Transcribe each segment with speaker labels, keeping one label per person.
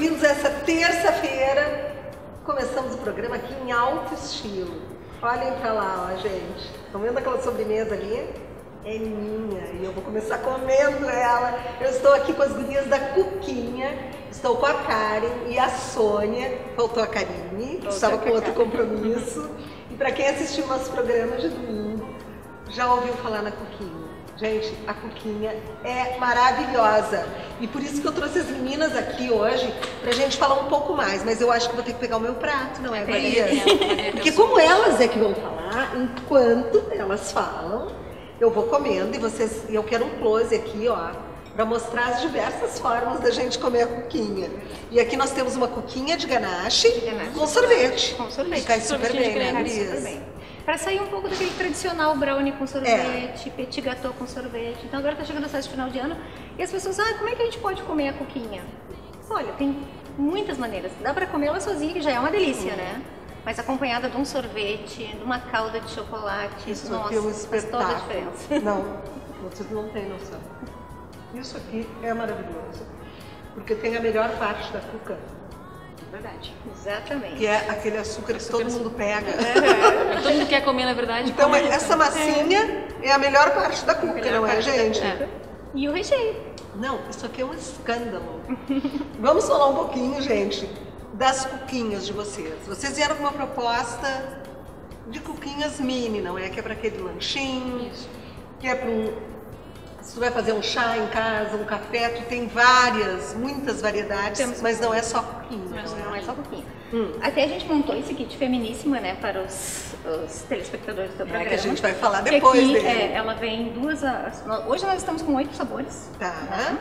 Speaker 1: bem-vindos a essa terça-feira. Começamos o programa aqui em alto estilo. Olhem pra lá, ó, gente. Estão vendo aquela sobremesa ali? É minha e eu vou começar comendo ela. Eu estou aqui com as gurias da Cuquinha. Estou com a Karen e a Sônia. Faltou a Karine, que estava com outro compromisso. E para quem assistiu nosso programa de domingo, já ouviu falar na Cuquinha. Gente, a Cuquinha é maravilhosa e por isso que eu trouxe as meninas aqui hoje pra gente falar um pouco mais, mas eu acho que vou ter que pegar o meu prato, não é, Gurias? Porque como elas é que vão falar, enquanto elas falam, eu vou comendo e eu quero um close aqui, ó, pra mostrar as diversas formas da gente comer a Cuquinha. E aqui nós temos uma Cuquinha de ganache, com sorvete.
Speaker 2: Com sorvete.
Speaker 1: Que cai super bem, né, Gurias?
Speaker 2: Para sair um pouco daquele tradicional brownie com sorvete, petit gâteau com sorvete. Então agora tá chegando a festa de final de ano e as pessoas, como é que a gente pode comer a Cuquinha? Olha, tem muitas maneiras. Dá para comer ela sozinha, que já é uma delícia, né? Mas acompanhada de um sorvete, de uma calda de chocolate.
Speaker 1: Isso
Speaker 2: nossa,
Speaker 1: aqui é um espetáculo.
Speaker 2: faz toda a diferença.
Speaker 1: Não, vocês não têm noção. Isso aqui é maravilhoso, porque tem a melhor parte da cuca.
Speaker 2: Verdade. Exatamente.
Speaker 1: Que é aquele açúcar que todo mundo pega.
Speaker 3: Todo mundo quer comer, na verdade.
Speaker 1: Então essa massinha é a melhor parte da cuca, não é, gente?
Speaker 2: E o recheio.
Speaker 1: Não, isso aqui é um escândalo. Vamos falar um pouquinho, gente, das cuquinhas de vocês. Vocês vieram com uma proposta de cuquinhas mini, não é? Que é para aquele lanchinho, que é para se tu vai fazer um chá em casa, um café, tu tem muitas variedades, mas não é só Cuquinha.
Speaker 2: Não é só Cuquinha. Até a gente montou esse kit feminíssima, né, para os telespectadores do programa.
Speaker 1: Que a gente vai falar depois
Speaker 2: aqui,
Speaker 1: dele.
Speaker 2: Ela vem em hoje nós estamos com 8 sabores.
Speaker 1: Tá.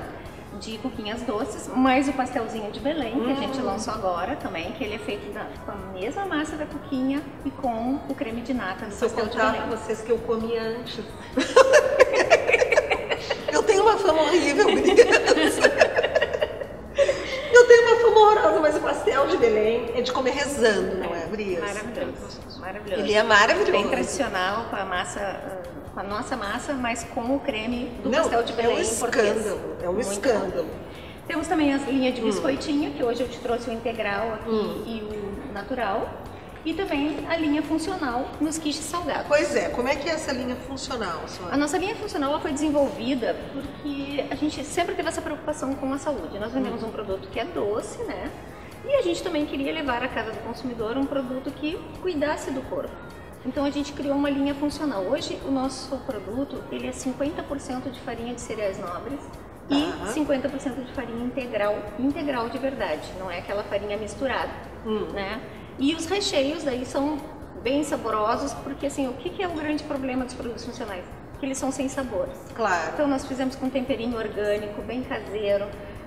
Speaker 2: De cuquinhas doces, mais o pastelzinho de Belém, que a gente lançou agora também, que ele é feito com a mesma massa da cuquinha e com o creme de nata do pastel de Belém.
Speaker 1: Vou contar pra vocês que eu comi antes. Eu tenho uma fama horrível, Gurias. Eu tenho uma fama horrorosa, mas o pastel de Belém é de comer rezando, não é, Gurias?
Speaker 2: Maravilhoso, maravilhoso.
Speaker 1: Ele é maravilhoso.
Speaker 2: Bem tradicional, com a massa, com a nossa massa, mas com o creme do pastel de Belém.
Speaker 1: É um escândalo, é um escândalo.
Speaker 2: Temos também as linhas de biscoitinho, que hoje eu te trouxe o integral aqui e o natural. E também a linha funcional nos quiches salgados.
Speaker 1: Pois é, como é que é essa linha funcional, senhora?
Speaker 2: A nossa linha funcional ela foi desenvolvida porque a gente sempre teve essa preocupação com a saúde. Nós vendemos um produto que é doce, né? E a gente também queria levar à casa do consumidor um produto que cuidasse do corpo. Então a gente criou uma linha funcional. Hoje o nosso produto ele é 50% de farinha de cereais nobres e 50% de farinha integral de verdade, não é aquela farinha misturada, né? E os recheios daí são bem saborosos, porque assim, o que é o grande problema dos produtos funcionais? Que eles são sem sabor.
Speaker 1: Claro.
Speaker 2: Então nós fizemos com temperinho orgânico, bem caseiro,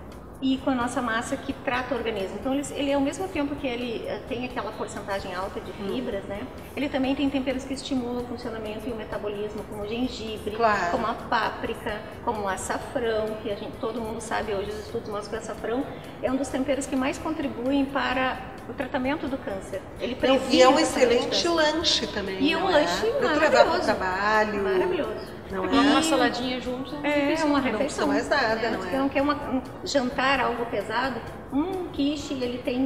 Speaker 2: e com a nossa massa que trata o organismo. Então ele ao mesmo tempo que ele tem aquela porcentagem alta de fibras, né? Ele também tem temperos que estimulam o funcionamento e o metabolismo, como o gengibre, como a páprica, como o açafrão, que todo mundo sabe hoje, os estudos mostram que o açafrão é um dos temperos que mais contribuem para o tratamento do câncer. Ele
Speaker 1: e é um excelente lanche também.
Speaker 2: E é um lanche maravilhoso.
Speaker 1: Levar para o trabalho.
Speaker 2: Maravilhoso.
Speaker 1: Não é?
Speaker 3: Uma saladinha junto.
Speaker 2: É uma refeição.
Speaker 1: Não precisa mais nada, não é?
Speaker 2: Você não quer um jantar, algo pesado? Um quiche, ele tem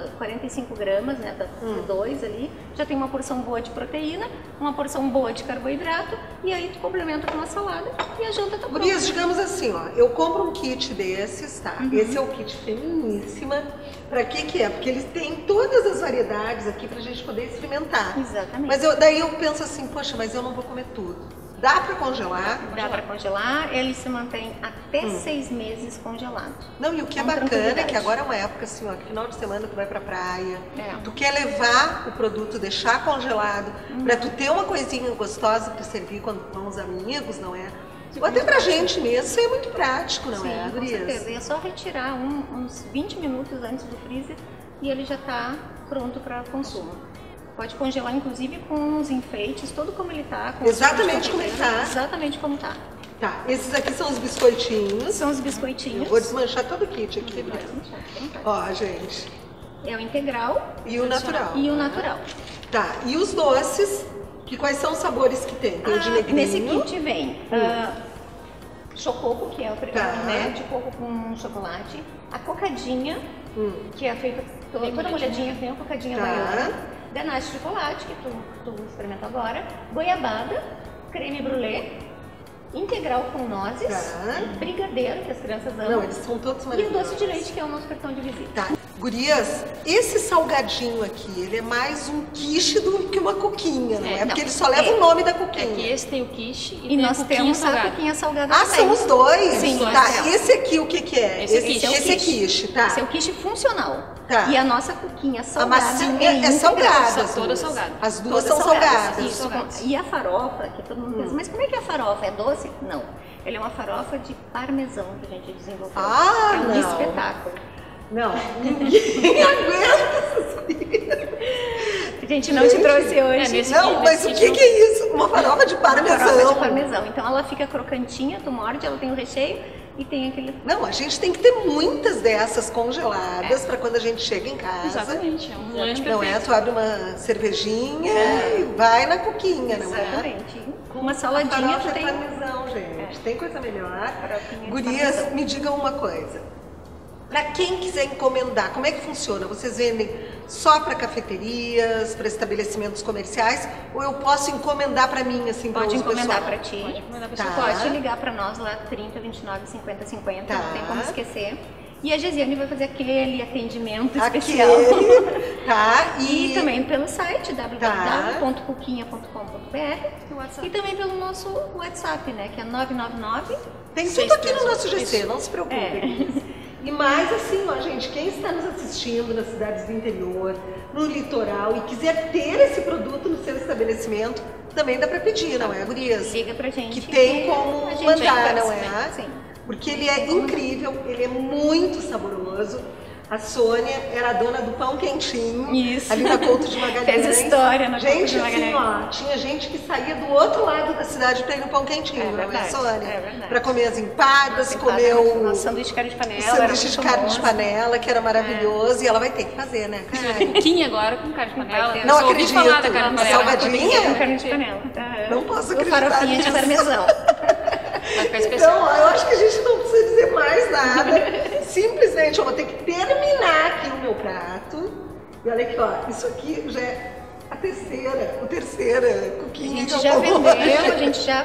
Speaker 2: 45 gramas, né, dois ali. Já tem uma porção boa de proteína, uma porção boa de carboidrato, e aí tu complementa com uma salada e a janta tá pronta.
Speaker 1: Gurias, digamos assim, ó, eu compro um kit desses, tá? Esse é o kit Feminíssima. Pra que é? Porque eles têm todas as variedades aqui pra gente poder experimentar.
Speaker 2: Exatamente.
Speaker 1: Mas daí eu penso assim, poxa, mas eu não vou comer tudo. Dá para congelar?
Speaker 2: Dá para congelar, ele se mantém até 6 meses congelado.
Speaker 1: Não, e o que é bacana é que agora é uma época assim, ó, que final de semana tu vai pra praia, tu quer levar o produto, deixar congelado, pra tu ter uma coisinha gostosa pra servir quando vão os amigos, não é? Ou até pra gente mesmo, isso é muito prático, não é,
Speaker 2: com certeza. É só retirar uns 20 minutos antes do freezer e ele já tá pronto para consumo. Pode congelar, inclusive, com os enfeites, todo como ele tá.
Speaker 1: Exatamente como ele tá.
Speaker 2: Exatamente como tá.
Speaker 1: Tá, esses aqui são os biscoitinhos.
Speaker 2: São os biscoitinhos.
Speaker 1: Eu vou desmanchar todo o kit aqui. Ó, gente.
Speaker 2: É o integral.
Speaker 1: E o natural.
Speaker 2: E o natural.
Speaker 1: Tá, e os doces, quais são os sabores que tem? Tem o de negrinho.
Speaker 2: Nesse kit vem chococo, que é o né, de coco com chocolate. A cocadinha, que é feita toda molhadinha, vem uma cocadinha baiana, ganache de chocolate, que tu experimenta agora, goiabada, creme brulee, integral com nozes, brigadeiro, que as crianças amam.
Speaker 1: Não, eles são todos
Speaker 2: E o
Speaker 1: maravilhosos.
Speaker 2: doce de leite, que é o nosso cartão de visita.
Speaker 1: Tá. Gurias, esse salgadinho aqui, ele é mais um quiche do que uma coquinha, não é? Porque ele só leva o nome da coquinha.
Speaker 3: É que esse tem o quiche
Speaker 2: E
Speaker 3: tem
Speaker 2: nós
Speaker 3: a coquinha
Speaker 2: temos a
Speaker 3: salgada.
Speaker 2: coquinha salgada
Speaker 1: Ah,
Speaker 2: também.
Speaker 1: são os dois?
Speaker 2: Sim,
Speaker 1: Tá,
Speaker 2: nós
Speaker 1: esse aqui o que que é?
Speaker 3: Esse
Speaker 2: é o
Speaker 1: quiche, tá.
Speaker 2: Esse é o quiche funcional.
Speaker 1: Tá.
Speaker 2: E a nossa coquinha
Speaker 1: A
Speaker 2: salgada
Speaker 1: massinha é
Speaker 2: integral.
Speaker 1: salgada. as
Speaker 3: toda
Speaker 1: duas.
Speaker 3: salgada.
Speaker 1: As duas
Speaker 2: Todas
Speaker 1: são salgadas.
Speaker 2: Isso. E a farofa, que todo mundo pensa, mas como é que é a farofa? É doce? Não. Ela é uma farofa de parmesão que a gente desenvolveu.
Speaker 1: Ah,
Speaker 2: é um
Speaker 1: não.
Speaker 2: espetáculo.
Speaker 1: Não, ninguém aguenta essas coisas.
Speaker 2: A gente não te trouxe hoje.
Speaker 3: nesse
Speaker 1: Não, mas o que é isso? Uma farofa de
Speaker 2: Uma farofa
Speaker 1: parmesão.
Speaker 2: de parmesão. Então ela fica crocantinha, tu morde, ela tem o recheio e tem aquele...
Speaker 1: Não, a gente tem que ter muitas dessas congeladas para quando a gente chega em casa.
Speaker 3: Exatamente, é um lanche
Speaker 1: Não é?
Speaker 3: perfeito.
Speaker 1: Tu abre uma cervejinha e vai na coquinha, não é?
Speaker 2: Exatamente. Com uma saladinha
Speaker 1: Farofa
Speaker 2: tu tem...
Speaker 1: é parmesão, gente. Tem coisa melhor.
Speaker 2: Farofinha de
Speaker 1: Gurias,
Speaker 2: parmesão.
Speaker 1: me digam uma coisa. Para quem quiser encomendar, como é que funciona? Vocês vendem só para cafeterias, para estabelecimentos comerciais? Ou eu posso encomendar para mim, assim, para
Speaker 2: Pode
Speaker 1: uso
Speaker 2: encomendar
Speaker 1: pessoal?
Speaker 2: para ti.
Speaker 3: Pode encomendar pra
Speaker 1: Tá.
Speaker 3: sua
Speaker 2: Pode ligar para nós lá 30 29 50 50,
Speaker 1: Tá.
Speaker 2: não tem como esquecer. E a Gesiane vai fazer aquele atendimento especial.
Speaker 1: Aquele, tá?
Speaker 2: E também pelo site
Speaker 3: No
Speaker 2: www.coquinha.com.br
Speaker 3: WhatsApp.
Speaker 2: e também pelo nosso WhatsApp, né, que é 999.
Speaker 1: Tem tudo aqui no nosso GC, não se preocupem. E mais assim, ó, gente, quem está nos assistindo nas cidades do interior, no litoral e quiser ter esse produto no seu estabelecimento, também dá para pedir, não é, gurias?
Speaker 2: Liga pra gente.
Speaker 1: Que tem como
Speaker 2: a gente
Speaker 1: mandar,
Speaker 2: faz,
Speaker 1: não é?
Speaker 2: Sim.
Speaker 1: Porque ele é incrível, ele é muito saboroso. A Sônia era a dona do pão quentinho,
Speaker 2: Isso.
Speaker 1: ali na Couto de Magalhães.
Speaker 2: Fez história na Couto
Speaker 1: Gente,
Speaker 2: de
Speaker 1: assim,
Speaker 2: Magalhães.
Speaker 1: ó, tinha gente que saía do outro lado da cidade para ir no pão quentinho,
Speaker 2: É
Speaker 1: não é,
Speaker 2: verdade,
Speaker 1: Sônia?
Speaker 2: é verdade.
Speaker 1: Para comer as empadas, comer
Speaker 2: Nosso
Speaker 1: o
Speaker 2: sanduíche de carne de panela.
Speaker 1: sanduíche
Speaker 2: era
Speaker 1: de
Speaker 2: muito
Speaker 1: carne de
Speaker 2: famoso.
Speaker 1: panela, que era maravilhoso, e ela vai ter que fazer, né,
Speaker 3: Tem
Speaker 1: cara?
Speaker 3: coquinha agora com carne de panela.
Speaker 2: ter.
Speaker 3: Eu
Speaker 1: Não
Speaker 3: só ouvi
Speaker 1: acredito.
Speaker 3: falar da carne de
Speaker 1: Uma
Speaker 3: panela.
Speaker 1: salgadinha?
Speaker 2: Com carne de panela.
Speaker 1: Não posso
Speaker 2: Ou
Speaker 1: acreditar
Speaker 2: farofinha de
Speaker 1: nisso.
Speaker 2: parmesão.
Speaker 3: Vai ficar especial.
Speaker 1: Então, eu acho que a gente não precisa dizer mais nada. Simplesmente, eu vou ter que terminar aqui o meu prato. E olha aqui, ó, isso aqui já é a terceira
Speaker 2: A
Speaker 1: coquinha
Speaker 2: gente
Speaker 1: que
Speaker 2: já
Speaker 1: eu como
Speaker 2: vendeu,
Speaker 1: hoje.
Speaker 2: a gente já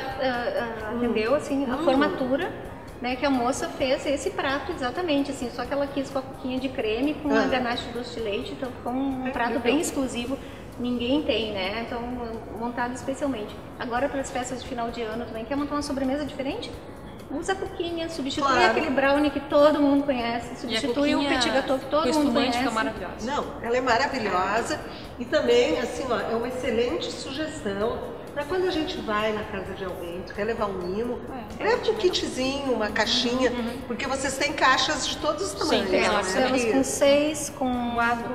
Speaker 2: atendeu assim, a formatura, né, que a moça fez esse prato exatamente, assim, só que ela quis com a coquinha de creme com a ganache de doce de leite, então ficou um prato bem exclusivo, ninguém tem, né, então montado especialmente. Agora para as festas de final de ano também, quer montar uma sobremesa diferente? Usa a coquinha, substitui
Speaker 1: Claro.
Speaker 2: aquele brownie que todo mundo conhece, substitui o petit gâteau que todo mundo conhece.
Speaker 3: fica maravilhosa.
Speaker 1: Não, ela é maravilhosa e também, assim, ó, é uma excelente sugestão para quando a gente vai na casa de alguém, tu quer levar um mimo, leva um kitzinho, uma caixinha, porque vocês têm caixas de todos os tamanhos,
Speaker 3: tem,
Speaker 1: não
Speaker 3: nós
Speaker 1: é?
Speaker 2: Temos com
Speaker 1: Cris?
Speaker 2: 6, com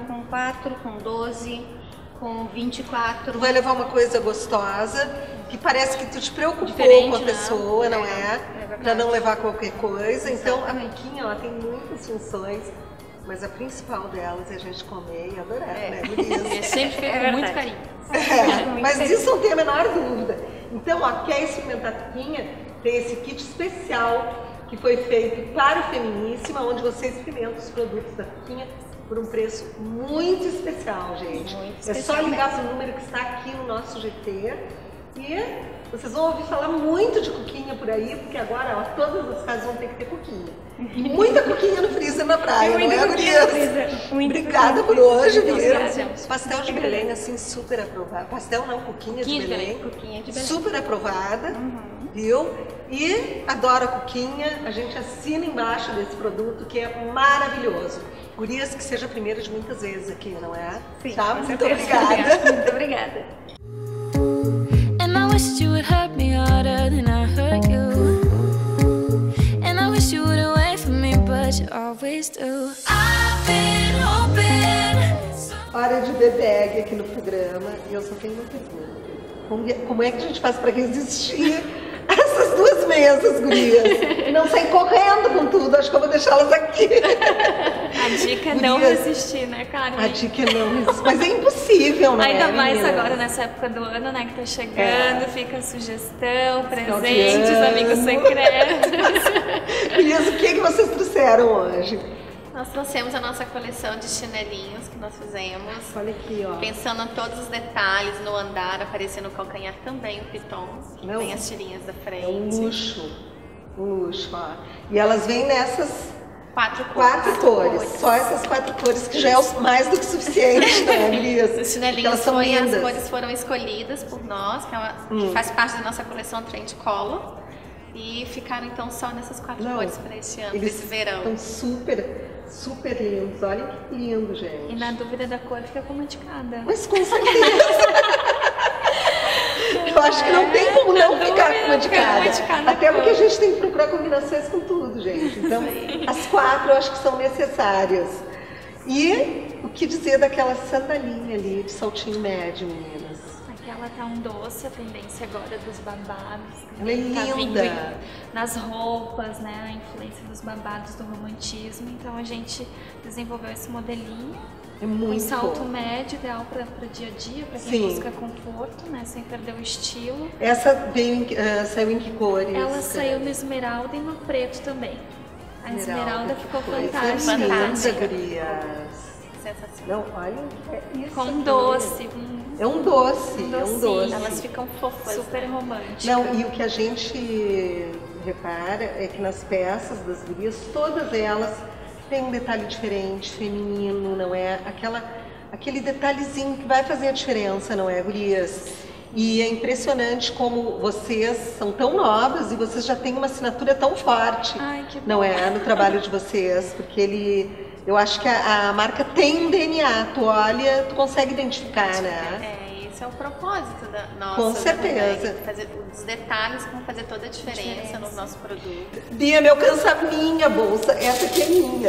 Speaker 2: 4, com 12, com 24.
Speaker 1: Tu vai levar uma coisa gostosa, que parece que tu te preocupou
Speaker 3: Diferente,
Speaker 1: com a
Speaker 3: né?
Speaker 1: pessoa, não é?
Speaker 2: verdade.
Speaker 1: Para não levar qualquer coisa. Então, a
Speaker 2: Exatamente.
Speaker 1: coquinha, ela tem muitas funções, mas a principal delas é a gente comer e adorar, né,
Speaker 3: É
Speaker 1: gurias?
Speaker 3: sempre feito
Speaker 2: É
Speaker 3: com muito
Speaker 2: verdade.
Speaker 3: carinho.
Speaker 1: É, mas disso não tem a menor dúvida. Então, ó, quer experimentar a coquinha? Tem esse kit especial que foi feito para o Feminíssima, onde você experimenta os produtos da coquinha por um preço muito especial, gente.
Speaker 2: Muito
Speaker 1: É só
Speaker 2: especial
Speaker 1: ligar
Speaker 2: mesmo.
Speaker 1: para o número que está aqui no nosso GT e vocês vão ouvir falar muito de coquinha por aí, porque agora, ó, todas as casas vão ter que ter coquinha. E muita coquinha no freezer na praia, não
Speaker 2: Muita
Speaker 1: é,
Speaker 2: coquinha no
Speaker 1: gurias?
Speaker 2: freezer, muita
Speaker 1: Obrigada
Speaker 2: coquinha.
Speaker 1: por hoje,
Speaker 2: Muito
Speaker 1: viu?
Speaker 2: obrigada.
Speaker 1: Pastel de Belém, assim, super aprovado. Pastel não, coquinha de
Speaker 3: Coquinha de
Speaker 1: Belém.
Speaker 2: Coquinha de Belém.
Speaker 1: Super aprovada, viu? E adoro a coquinha, a gente assina embaixo desse produto que é maravilhoso. Gurias, que seja a primeira de muitas vezes aqui, não é?
Speaker 2: Sim,
Speaker 1: Tá?
Speaker 2: com
Speaker 1: Muito
Speaker 2: certeza.
Speaker 1: obrigada.
Speaker 2: Muito obrigada.
Speaker 4: And I wished you would hurt me harder than I hurt you. And I wish you wouldn't wait for me, but you always do. I've been hoping.
Speaker 1: Hora de bebeg aqui no programa e eu só tenho uma pergunta. Como é que a gente faz para resistir a essas duas mesas, gurias? Não sair correndo com tudo, acho que eu vou deixá-las aqui.
Speaker 5: A dica é não
Speaker 1: Gurias,
Speaker 5: resistir, né, Carmen?
Speaker 1: A dica é não resistir, mas é impossível, não
Speaker 5: Ainda
Speaker 1: é,
Speaker 5: mais
Speaker 1: meninas?
Speaker 5: agora nessa época do ano, né, que tá chegando, fica sugestão,
Speaker 1: Final de
Speaker 5: presentes,
Speaker 1: ano.
Speaker 5: amigos secretos.
Speaker 1: Gurias, o que vocês trouxeram hoje?
Speaker 6: Nós trouxemos a nossa coleção de chinelinhos que nós fizemos.
Speaker 1: Olha aqui, ó.
Speaker 6: Pensando em todos os detalhes no andar, aparecendo no calcanhar também o piton, que
Speaker 1: Não,
Speaker 6: tem as tirinhas da frente.
Speaker 1: É um luxo, ó. E elas vêm nessas
Speaker 6: 4
Speaker 1: cores. Só essas 4 cores que já é mais do que suficiente, né, Gurias?
Speaker 6: Os chinelinhos
Speaker 1: Elas são
Speaker 6: as
Speaker 1: lindas.
Speaker 6: cores foram escolhidas por nós, que faz parte da nossa coleção Trend Color. E ficaram então só nessas 4
Speaker 1: Não,
Speaker 6: cores para este ano,
Speaker 1: Eles
Speaker 6: esse verão.
Speaker 1: estão super lindos. Olha que lindo, gente.
Speaker 5: E na dúvida da cor fica com uma de cada.
Speaker 1: Mas com certeza. Eu acho que não tem como não ficar com uma de cada. Até porque a gente tem que procurar combinações com tudo, gente. Então, as 4 eu acho que são necessárias. E o que dizer daquela sandalinha ali de saltinho médio, meninas?
Speaker 5: Aquela tá um doce, a tendência agora dos babados.
Speaker 1: Ela é
Speaker 5: Tá vindo
Speaker 1: linda.
Speaker 5: nas roupas, né? A influência dos babados, do romantismo. Então a gente desenvolveu esse modelinho.
Speaker 1: É
Speaker 5: Um
Speaker 1: muito
Speaker 5: salto
Speaker 1: fofo.
Speaker 5: médio, ideal para dia a dia, para quem
Speaker 1: Sim.
Speaker 5: busca conforto, né? Sem perder o estilo.
Speaker 1: Essa saiu em que cores?
Speaker 5: Ela saiu no esmeralda e no preto também. A esmeralda ficou
Speaker 1: Coisa
Speaker 5: fantástica.
Speaker 1: linda, gurias.
Speaker 6: Sensacional.
Speaker 1: Não, olha, é isso
Speaker 5: Com
Speaker 1: aqui.
Speaker 5: doce,
Speaker 1: É um doce, é um
Speaker 5: docinho.
Speaker 1: doce.
Speaker 6: Elas ficam fofas.
Speaker 5: super
Speaker 6: né?
Speaker 5: romântica.
Speaker 1: Não, e o que a gente repara é que nas peças das gurias, todas elas têm um detalhe diferente, feminino, não é? Aquele detalhezinho que vai fazer a diferença, não é, gurias? E é impressionante como vocês são tão novas e vocês já têm uma assinatura tão forte,
Speaker 5: Ai, que bom.
Speaker 1: não é, no trabalho de vocês, porque eu acho que a marca tem um DNA, tu olha, tu consegue identificar, né?
Speaker 6: Esse é o propósito da nossa.
Speaker 1: Com certeza.
Speaker 6: Né? Fazer os detalhes que vão fazer toda a diferença no nosso produto.
Speaker 1: Bia, meu alcança minha bolsa, essa aqui é minha.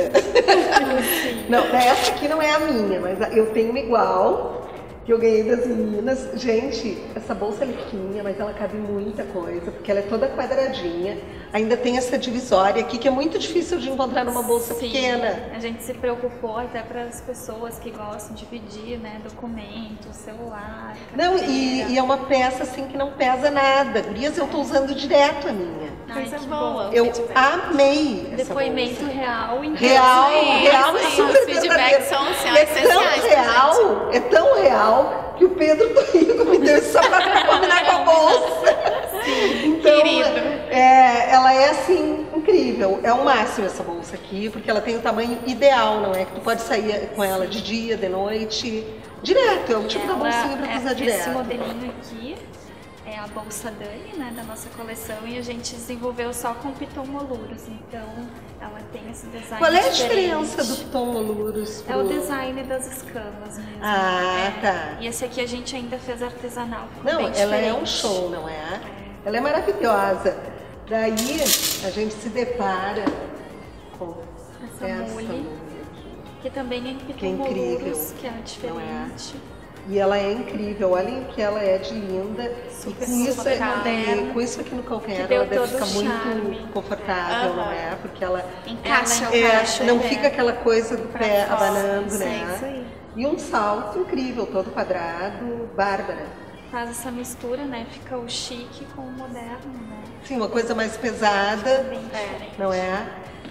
Speaker 1: Não, essa aqui não é a minha, mas eu tenho uma igual, que eu ganhei das meninas. Gente, essa bolsa é liquinha, mas ela cabe muita coisa, porque ela é toda quadradinha. Ainda tem essa divisória aqui, que é muito difícil de encontrar numa bolsa
Speaker 5: Sim,
Speaker 1: pequena.
Speaker 5: a gente se preocupou até para as pessoas que gostam de dividir, né, documentos, celular,
Speaker 1: Não,
Speaker 5: carteira.
Speaker 1: e é uma peça assim que não pesa nada. Gurias, eu tô usando direto a minha.
Speaker 5: Ai,
Speaker 6: Coisa
Speaker 5: que
Speaker 6: boa.
Speaker 5: bom.
Speaker 1: Eu amei essa
Speaker 5: Depoimento
Speaker 1: bolsa.
Speaker 5: real,
Speaker 1: Real e
Speaker 6: Isso,
Speaker 1: super
Speaker 6: os feedbacks
Speaker 1: verdadeiro.
Speaker 6: são assim,
Speaker 1: E
Speaker 6: essenciais.
Speaker 1: é tão real que o Pedro do Rico me deu esse sapato pra combinar com a bolsa. Então,
Speaker 6: querido.
Speaker 1: ela é assim, incrível. É o máximo essa bolsa aqui, porque ela tem o tamanho ideal, não é? Que tu pode sair com ela de dia, de noite, direto. É o tipo da bolsinha pra tu usar
Speaker 5: Esse
Speaker 1: direto.
Speaker 5: modelinho aqui é a bolsa Dani, né, da nossa coleção, e a gente desenvolveu só com piton moluros, então ela tem esse design
Speaker 1: Qual é a
Speaker 5: diferente.
Speaker 1: diferença do Tom Louros
Speaker 5: É o design das escamas mesmo.
Speaker 1: Ah, tá.
Speaker 5: E esse aqui a gente ainda fez artesanal. ficou
Speaker 1: Não,
Speaker 5: bem
Speaker 1: ela é
Speaker 5: diferente.
Speaker 1: um show, não é? Ela é maravilhosa. Daí a gente se depara com
Speaker 5: Essa
Speaker 1: essa
Speaker 5: mule.
Speaker 1: mule aqui.
Speaker 5: Que também é em piton
Speaker 1: Que é incrível,
Speaker 5: moluros, que é diferente.
Speaker 1: E ela é incrível, olhem que ela é de linda.
Speaker 5: Super
Speaker 1: e com isso,
Speaker 5: moderna.
Speaker 1: com isso aqui no calcanhar
Speaker 5: Que deu
Speaker 1: ela deve
Speaker 5: todo
Speaker 1: ficar
Speaker 5: o
Speaker 1: muito
Speaker 5: charme.
Speaker 1: confortável, não é? Porque ela
Speaker 6: Encaixa o
Speaker 5: Encaixa
Speaker 1: não
Speaker 5: o pé
Speaker 1: fica aquela coisa do
Speaker 5: pra
Speaker 1: pé
Speaker 5: fora.
Speaker 1: abanando,
Speaker 5: Sim,
Speaker 1: né?
Speaker 5: isso aí.
Speaker 1: E um salto incrível, todo quadrado, Bárbara.
Speaker 5: Faz essa mistura, né? Fica o chique com o moderno, né?
Speaker 1: Sim, uma coisa mais pesada,
Speaker 5: Bem diferente.
Speaker 1: não é?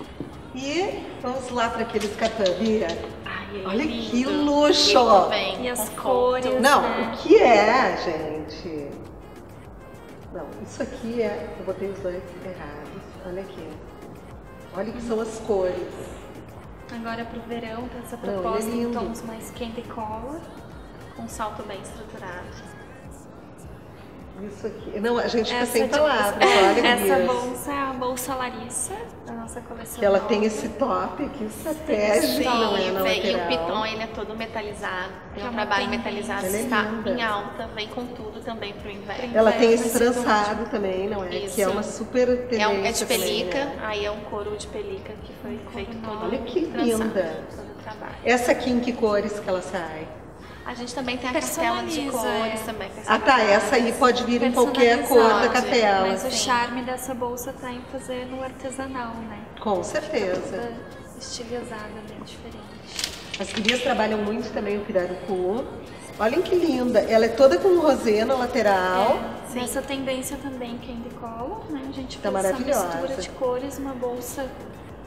Speaker 1: E vamos lá para aquele escapavia.
Speaker 6: Ai, ele é
Speaker 1: Olha
Speaker 6: lindo.
Speaker 1: que luxo!
Speaker 6: Ele vem
Speaker 5: E as
Speaker 6: com
Speaker 5: cores,
Speaker 1: Não,
Speaker 5: né?
Speaker 1: o que é, gente? Não, isso aqui é... Eu botei os dois errados. Olha aqui. Olha que são as cores.
Speaker 5: Agora pro verão tem essa
Speaker 1: Não, ele é
Speaker 5: proposta em
Speaker 1: lindo.
Speaker 5: tons mais candy color.
Speaker 6: com um salto bem estruturado.
Speaker 1: Isso aqui. Não, a gente fica
Speaker 5: Essa
Speaker 1: sem
Speaker 5: de-
Speaker 1: palavras. Olha,
Speaker 5: Essa
Speaker 1: Gurias.
Speaker 5: bolsa é a bolsa Larissa, da nossa coleção.
Speaker 1: Que ela
Speaker 5: nova.
Speaker 1: tem esse top aqui, estratégico, não é? Na
Speaker 6: e o
Speaker 1: lateral.
Speaker 6: piton ele é todo metalizado. Tem
Speaker 5: É
Speaker 6: um
Speaker 5: uma
Speaker 6: trabalho
Speaker 5: tendência.
Speaker 6: metalizado,
Speaker 1: Ela é
Speaker 6: está
Speaker 1: linda.
Speaker 6: em alta, vem com tudo também pro inverno.
Speaker 1: Ela tem
Speaker 5: Inverno,
Speaker 1: esse
Speaker 5: esse
Speaker 1: trançado também, não é?
Speaker 6: Isso.
Speaker 1: Que é uma super tendência
Speaker 6: É de
Speaker 1: também,
Speaker 6: pelica,
Speaker 1: né?
Speaker 6: aí é um couro de pelica que foi feito todo
Speaker 1: Olha que
Speaker 6: trançado,
Speaker 1: linda.
Speaker 6: todo o trabalho.
Speaker 1: Essa aqui em que cores que ela sai?
Speaker 6: A gente também tem a cartela de
Speaker 5: Personaliza,
Speaker 6: cores
Speaker 5: é.
Speaker 6: também.
Speaker 1: Ah tá, essa aí pode vir em qualquer cor da
Speaker 6: Personalizado.
Speaker 1: cartela.
Speaker 5: Mas o charme dessa bolsa tá em fazer no artesanal, né?
Speaker 1: Com certeza.
Speaker 5: Toda estilizada, bem diferente.
Speaker 1: As gurias trabalham muito também o pirarucu. Olhem que linda. Ela é toda com rosê na lateral.
Speaker 5: Nessa tendência também candy color, né? A gente
Speaker 1: Tá
Speaker 5: fez essa
Speaker 1: maravilhosa.
Speaker 5: mistura de cores, uma bolsa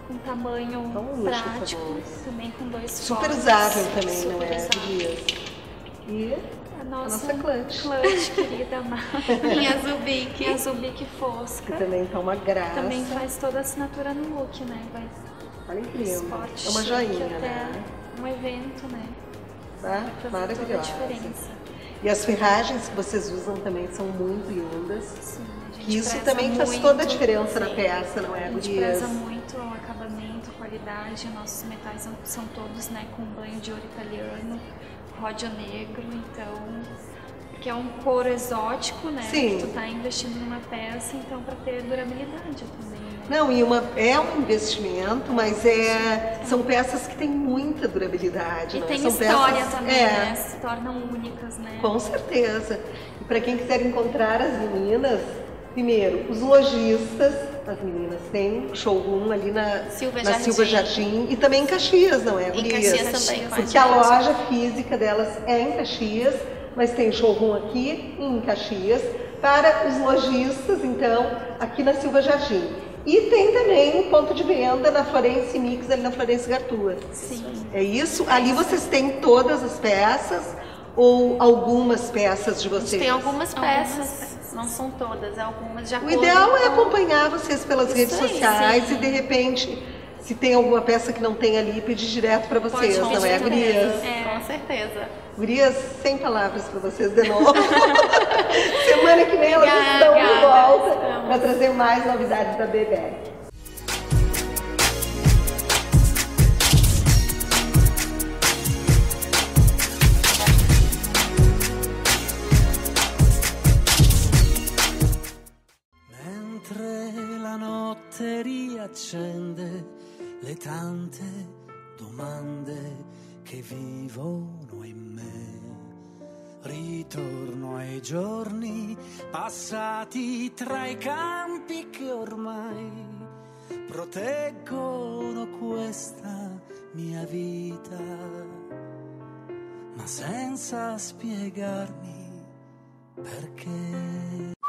Speaker 5: com tamanho
Speaker 1: luxo,
Speaker 5: prático,
Speaker 1: famoso.
Speaker 5: também com 2
Speaker 1: Super
Speaker 5: focos.
Speaker 1: usável também, não
Speaker 5: Super
Speaker 1: é,
Speaker 5: usável.
Speaker 1: Gurias? E
Speaker 5: A
Speaker 1: nossa clutch.
Speaker 5: clutch querida amada.
Speaker 6: E azul bique.
Speaker 5: E azul bique
Speaker 1: que
Speaker 5: fosca.
Speaker 1: também tá uma graça.
Speaker 5: Também faz toda a assinatura no look, né? Vai
Speaker 1: Olha que lindo.
Speaker 5: spot
Speaker 1: É uma
Speaker 5: chique
Speaker 1: joinha,
Speaker 5: até
Speaker 1: né?
Speaker 5: um evento, né?
Speaker 1: Tá?
Speaker 5: Vai fazer toda a
Speaker 1: Maravilhosa.
Speaker 5: diferença.
Speaker 1: E as ferragens que vocês usam também são muito lindas.
Speaker 5: Sim, a gente
Speaker 1: Que isso
Speaker 5: preza
Speaker 1: também faz
Speaker 5: muito,
Speaker 1: toda a diferença na
Speaker 5: sim.
Speaker 1: peça, não é,
Speaker 5: A gente
Speaker 1: Gurias?
Speaker 5: preza muito o acabamento, a qualidade. Nossos metais são todos, né, com banho de ouro italiano, ródio negro, então... Que é um couro exótico, né?
Speaker 1: Sim.
Speaker 5: Que tu tá investindo numa peça, então para ter durabilidade também, né?
Speaker 1: Não, é um investimento, mas são peças que têm muita durabilidade.
Speaker 5: E
Speaker 1: não é?
Speaker 5: tem
Speaker 1: São
Speaker 5: história
Speaker 1: peças,
Speaker 5: também, né? Se tornam únicas, né?
Speaker 1: Com certeza. E para quem quiser encontrar as meninas, primeiro, os lojistas, as meninas têm showroom ali na Silva Jardim e também em Caxias, não é,
Speaker 6: Em
Speaker 1: Gurias?
Speaker 6: Caxias também.
Speaker 1: Porque a loja física delas é em Caxias, mas tem showroom aqui em Caxias para os lojistas, então, aqui na Silva Jardim. E tem também um ponto de venda na Florence Mix, ali na Florence Gartua.
Speaker 5: Sim.
Speaker 1: É isso? Ali vocês têm todas as peças ou algumas peças de vocês?
Speaker 6: Tem algumas peças, não são todas, algumas já.
Speaker 1: O ideal é acompanhar vocês pelas redes
Speaker 6: aí,
Speaker 1: sociais
Speaker 6: sim.
Speaker 1: e de repente, se tem alguma peça que não tem ali, pedir direto para vocês, não é, Gurias?
Speaker 6: Com certeza.
Speaker 1: Gurias, sem palavras para vocês de novo. Semana que vem elas estão de volta para trazer mais novidades da Bebé.
Speaker 7: Mentre la notte riaccende le tante domande che vivono in me, ritorno ai giorni passati tra i campi che ormai proteggono questa mia vita, ma senza spiegarmi perché.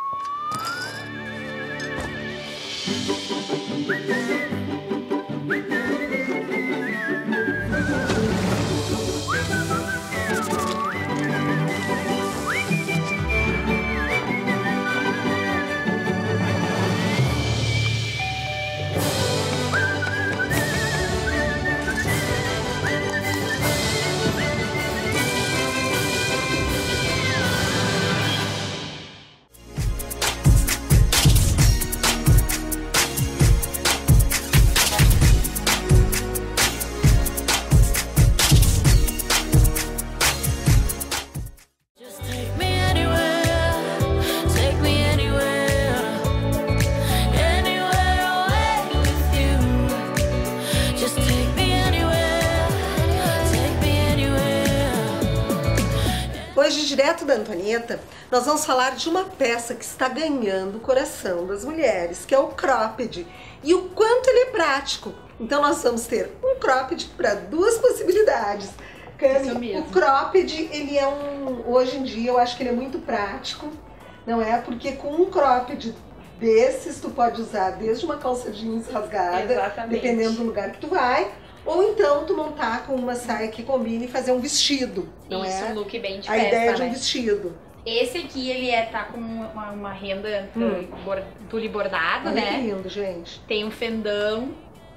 Speaker 1: Hoje, direto da Antonieta, nós vamos falar de uma peça que está ganhando o coração das mulheres, que é o cropped, e o quanto ele é prático. Então nós vamos ter um cropped para duas possibilidades. Cami, o cropped, ele é hoje em dia eu acho que ele é muito prático, não é? Porque com um cropped desses tu pode usar desde uma calça jeans rasgada,
Speaker 2: Exatamente.
Speaker 1: dependendo do lugar que tu vai, ou então tu montar com uma saia que combine e fazer um vestido, não
Speaker 2: Isso,
Speaker 1: é?
Speaker 2: um look bem de
Speaker 1: A
Speaker 2: festa,
Speaker 1: ideia de um
Speaker 2: né?
Speaker 1: vestido.
Speaker 2: Esse aqui, ele tá com uma renda tule bordado,
Speaker 1: Olha que
Speaker 2: né?
Speaker 1: lindo, gente.
Speaker 2: Tem um fendão,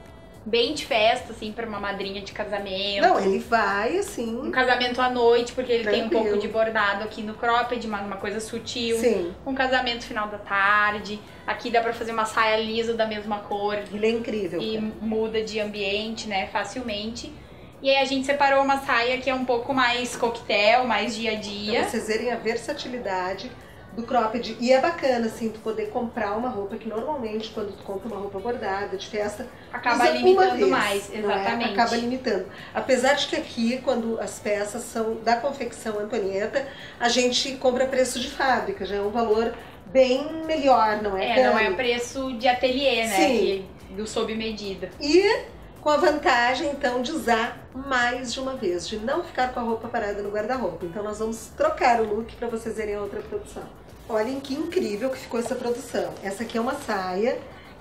Speaker 2: bem de festa, assim, pra uma madrinha de casamento.
Speaker 1: Não, ele vai assim.
Speaker 2: Um casamento à noite, porque ele tem um
Speaker 1: Tranquilo.
Speaker 2: pouco de bordado aqui no cropped, uma coisa sutil.
Speaker 1: Sim.
Speaker 2: Um casamento final da tarde. Aqui dá pra fazer uma saia lisa da mesma cor.
Speaker 1: Ele é incrível.
Speaker 2: E
Speaker 1: cara.
Speaker 2: muda de ambiente, né, facilmente. E aí a gente separou uma saia que é um pouco mais coquetel, mais dia a dia.
Speaker 1: Pra vocês verem a versatilidade do cropped. E é bacana, assim, tu poder comprar uma roupa que normalmente, quando tu compra uma roupa bordada de festa,
Speaker 2: Acaba
Speaker 1: usa
Speaker 2: limitando
Speaker 1: uma vez,
Speaker 2: mais,
Speaker 1: não é?
Speaker 2: exatamente.
Speaker 1: Acaba limitando. Apesar de que aqui, quando as peças são da confecção Antonieta, a gente compra preço de fábrica, já é um valor bem melhor, não é?
Speaker 2: Não é
Speaker 1: Cami?
Speaker 2: o preço de ateliê, né?
Speaker 1: Sim.
Speaker 2: Do sob medida.
Speaker 1: E com a vantagem, então, de usar mais de uma vez, de não ficar com a roupa parada no guarda-roupa. Então nós vamos trocar o look para vocês verem a outra produção. Olhem que incrível que ficou essa produção. Essa aqui é uma saia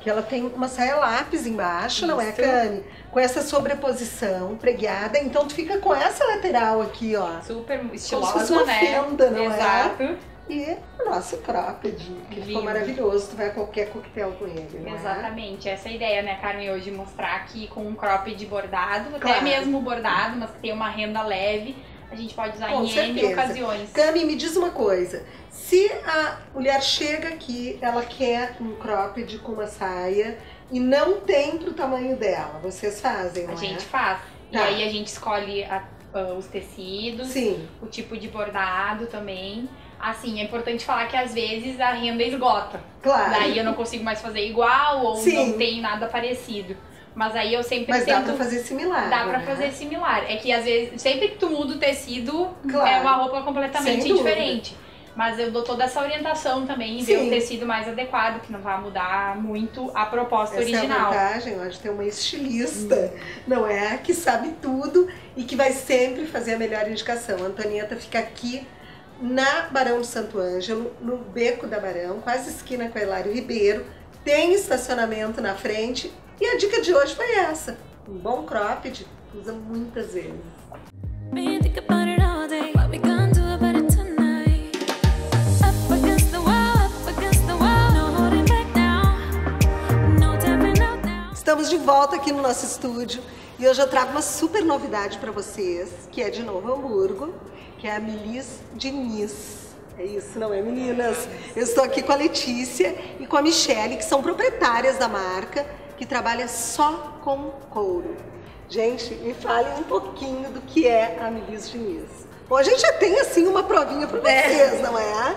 Speaker 1: que ela tem uma saia lápis embaixo, não é, Cami? Com essa sobreposição preguiada, então tu fica com essa lateral aqui, ó.
Speaker 3: Super
Speaker 1: Como se
Speaker 3: estilosa,
Speaker 1: fosse uma
Speaker 3: né?
Speaker 1: fenda, não
Speaker 3: Exato.
Speaker 1: é? E o nosso cropped, que ficou
Speaker 3: Lindo.
Speaker 1: maravilhoso, tu vai a qualquer coquetel com ele, não é?
Speaker 3: Exatamente, essa é a ideia, né, Carmen, hoje mostrar aqui com um cropped bordado,
Speaker 1: Claro.
Speaker 3: até mesmo bordado, mas que tem uma renda leve, a gente pode usar
Speaker 1: Com
Speaker 3: em N
Speaker 1: certeza.
Speaker 3: ocasiões.
Speaker 1: Cami, me diz uma coisa, se a mulher chega aqui, ela quer um cropped com uma saia e não tem pro tamanho dela, vocês fazem, não
Speaker 3: A
Speaker 1: é?
Speaker 3: gente faz. E
Speaker 1: Tá.
Speaker 3: aí a gente escolhe os tecidos,
Speaker 1: Sim,
Speaker 3: o tipo de bordado também. Assim, é importante falar que às vezes a renda esgota.
Speaker 1: claro.
Speaker 3: Daí eu não consigo mais fazer igual ou
Speaker 1: Sim.
Speaker 3: não tem nada parecido. Mas aí eu sempre
Speaker 1: Mas dá
Speaker 3: tento...
Speaker 1: pra fazer similar,
Speaker 3: Dá pra
Speaker 1: né?
Speaker 3: fazer similar. É que às vezes, sempre que tu muda o tecido,
Speaker 1: Claro.
Speaker 3: é uma roupa completamente
Speaker 1: Sem dúvida.
Speaker 3: diferente. Mas eu dou toda essa orientação também e ver
Speaker 1: Sim.
Speaker 3: o tecido mais adequado, que não vai mudar muito a proposta
Speaker 1: Essa é a
Speaker 3: original.
Speaker 1: vantagem, ó, de ter uma estilista, não é? Que sabe tudo e que vai sempre fazer a melhor indicação. A Antonieta fica aqui na Barão de Santo Ângelo, no Beco da Barão, quase esquina com a Hilário Ribeiro. Tem estacionamento na frente e a dica de hoje foi essa. Um bom cropped usa muitas vezes.
Speaker 4: Me think about it all day. What we gonna do about it tonight? Up against the wall, no holding back now. No tapping out now.
Speaker 1: Estamos de volta aqui no nosso estúdio e hoje eu trago uma super novidade para vocês, que é de Novo Hamburgo, que é a Melis Diniz. É isso, não é, meninas? Eu estou aqui com a Letícia e com a Michele, que são proprietárias da marca, que trabalha só com couro. Gente, me falem um pouquinho do que é a Melis Diniz. Bom, a gente já tem, assim, uma provinha para vocês, não é?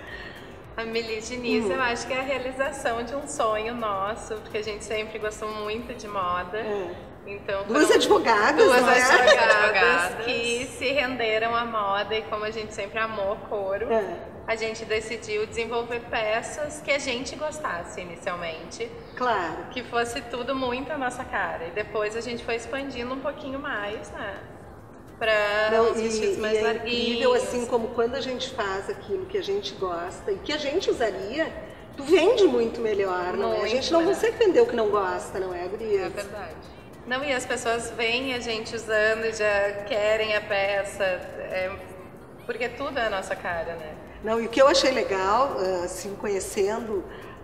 Speaker 8: A Melis Diniz, eu acho que é a realização de um sonho nosso, porque a gente sempre gostou muito de moda. Então,
Speaker 1: Duas
Speaker 8: foram
Speaker 1: advogadas,
Speaker 8: duas
Speaker 1: não é?
Speaker 8: advogadas que se renderam à moda e como a gente sempre amou couro, a gente decidiu desenvolver peças que a gente gostasse inicialmente,
Speaker 1: Claro.
Speaker 8: que fosse tudo muito a nossa cara. E depois a gente foi expandindo um pouquinho mais, né? Para
Speaker 1: Não,
Speaker 8: uns vestidos mais
Speaker 1: é
Speaker 8: larguinhos.
Speaker 1: incrível, assim, como quando a gente faz aquilo que a gente gosta e que a gente usaria, tu vende muito melhor, não é? A
Speaker 8: Muito
Speaker 1: gente não
Speaker 8: melhor.
Speaker 1: consegue vender o que não gosta, não é, gurias?
Speaker 8: É verdade. Não, e as pessoas veem a gente usando e já querem a peça, porque tudo é a nossa cara, né?
Speaker 1: Não, e o que eu achei legal, assim, conhecendo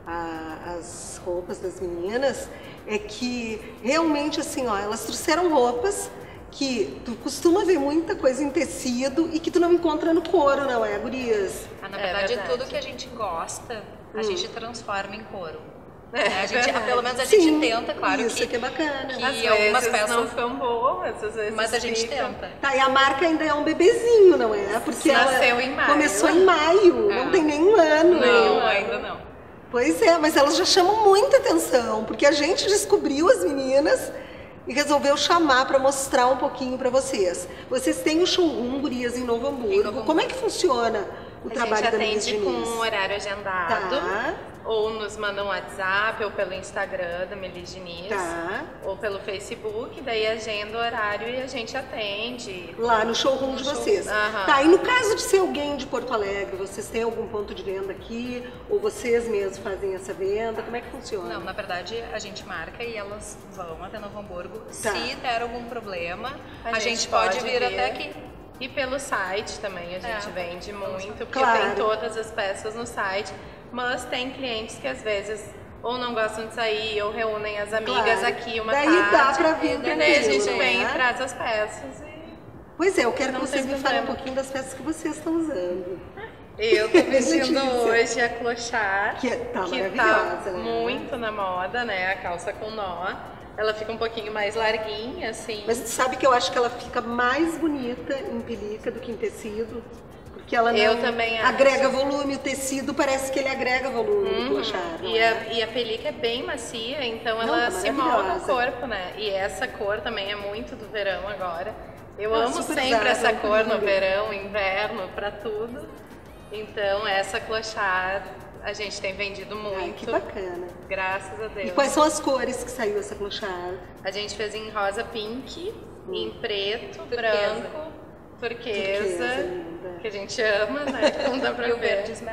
Speaker 1: as roupas das meninas, é que realmente, assim, ó, elas trouxeram roupas que tu costuma ver muita coisa em tecido e que tu não encontra no couro, não é, gurias?
Speaker 6: Na verdade,
Speaker 8: verdade.
Speaker 6: tudo que a gente gosta, a gente transforma em couro.
Speaker 8: É,
Speaker 6: Pelo menos a
Speaker 1: Sim,
Speaker 6: gente tenta, claro
Speaker 1: isso que é bacana.
Speaker 6: que
Speaker 8: Às
Speaker 6: algumas
Speaker 8: vezes
Speaker 6: peças,
Speaker 8: não ficam boas, às vezes
Speaker 6: mas a gente
Speaker 8: ficam.
Speaker 6: tenta.
Speaker 1: Tá, e a marca ainda é um bebezinho, não é? Porque
Speaker 8: Nasceu
Speaker 1: ela
Speaker 8: em maio.
Speaker 1: começou em maio, não tem nenhum ano.
Speaker 8: Não, ainda não.
Speaker 1: Pois é, mas elas já chamam muita atenção, porque a gente descobriu as meninas e resolveu chamar para mostrar um pouquinho para vocês. Vocês têm o showroom, gurias, em Novo Hamburgo. Como é que funciona o trabalho
Speaker 8: A
Speaker 1: da
Speaker 8: gente
Speaker 1: Melis
Speaker 8: atende com
Speaker 1: Diniz?
Speaker 8: um horário agendado,
Speaker 1: Tá.
Speaker 8: ou nos manda um WhatsApp, ou pelo Instagram da Melis Diniz,
Speaker 1: Tá.
Speaker 8: ou pelo Facebook, daí agenda o horário e a gente atende.
Speaker 1: Lá no showroom de vocês.
Speaker 8: Aham.
Speaker 1: Tá, e no caso de ser alguém de Porto Alegre, vocês têm algum ponto de venda aqui? Ou vocês mesmos fazem essa venda? Como é que funciona?
Speaker 6: Não, na verdade a gente marca e elas vão até Novo Hamburgo.
Speaker 1: Tá.
Speaker 6: Se der algum problema,
Speaker 8: A
Speaker 6: a gente pode vir até aqui.
Speaker 8: E pelo site também a gente vende muito, porque
Speaker 1: Claro.
Speaker 8: tem todas as peças no site, mas tem clientes que às vezes ou não gostam de sair, ou reúnem as amigas
Speaker 1: Claro.
Speaker 8: aqui uma
Speaker 1: Daí
Speaker 8: tarde.
Speaker 1: dá pra vir
Speaker 8: e daí a
Speaker 1: tranquilo,
Speaker 8: gente vem
Speaker 1: né?
Speaker 8: e traz as peças.
Speaker 1: Pois é, eu quero que
Speaker 8: Não
Speaker 1: vocês
Speaker 8: tem
Speaker 1: me falem um
Speaker 8: problema.
Speaker 1: pouquinho das peças que vocês estão usando.
Speaker 8: Eu tô vestindo
Speaker 1: Letícia.
Speaker 8: hoje a clochard,
Speaker 1: Que tá
Speaker 8: que
Speaker 1: maravilhosa,
Speaker 8: tá
Speaker 1: né?
Speaker 8: muito na moda, né? A calça com nó. Ela fica um pouquinho mais larguinha, assim.
Speaker 1: Mas tu sabe que eu acho que ela fica mais bonita em pelica do que em tecido? Porque ela não
Speaker 8: Eu também acho.
Speaker 1: agrega volume, o tecido parece que ele agrega volume do clochard, não é?
Speaker 8: E a pelica é bem macia, então
Speaker 1: Não,
Speaker 8: ela
Speaker 1: tá
Speaker 8: se molda no
Speaker 1: maravilhosa.
Speaker 8: corpo, né? E essa cor também é muito do verão agora. Eu
Speaker 1: Ah,
Speaker 8: amo
Speaker 1: super
Speaker 8: sempre essa
Speaker 1: usada,
Speaker 8: cor no
Speaker 1: lindo.
Speaker 8: verão, inverno, pra tudo. Então essa clochard a gente tem vendido muito.
Speaker 1: Ai, que bacana.
Speaker 8: Graças a Deus.
Speaker 1: E quais são as cores que saiu essa clochard?
Speaker 8: A gente fez em rosa pink, em preto,
Speaker 6: Turquesa.
Speaker 8: branco, turquesa,
Speaker 1: linda.
Speaker 8: que a gente ama, né? Não dá pra
Speaker 6: E o
Speaker 8: ver.
Speaker 6: verde esmeralda.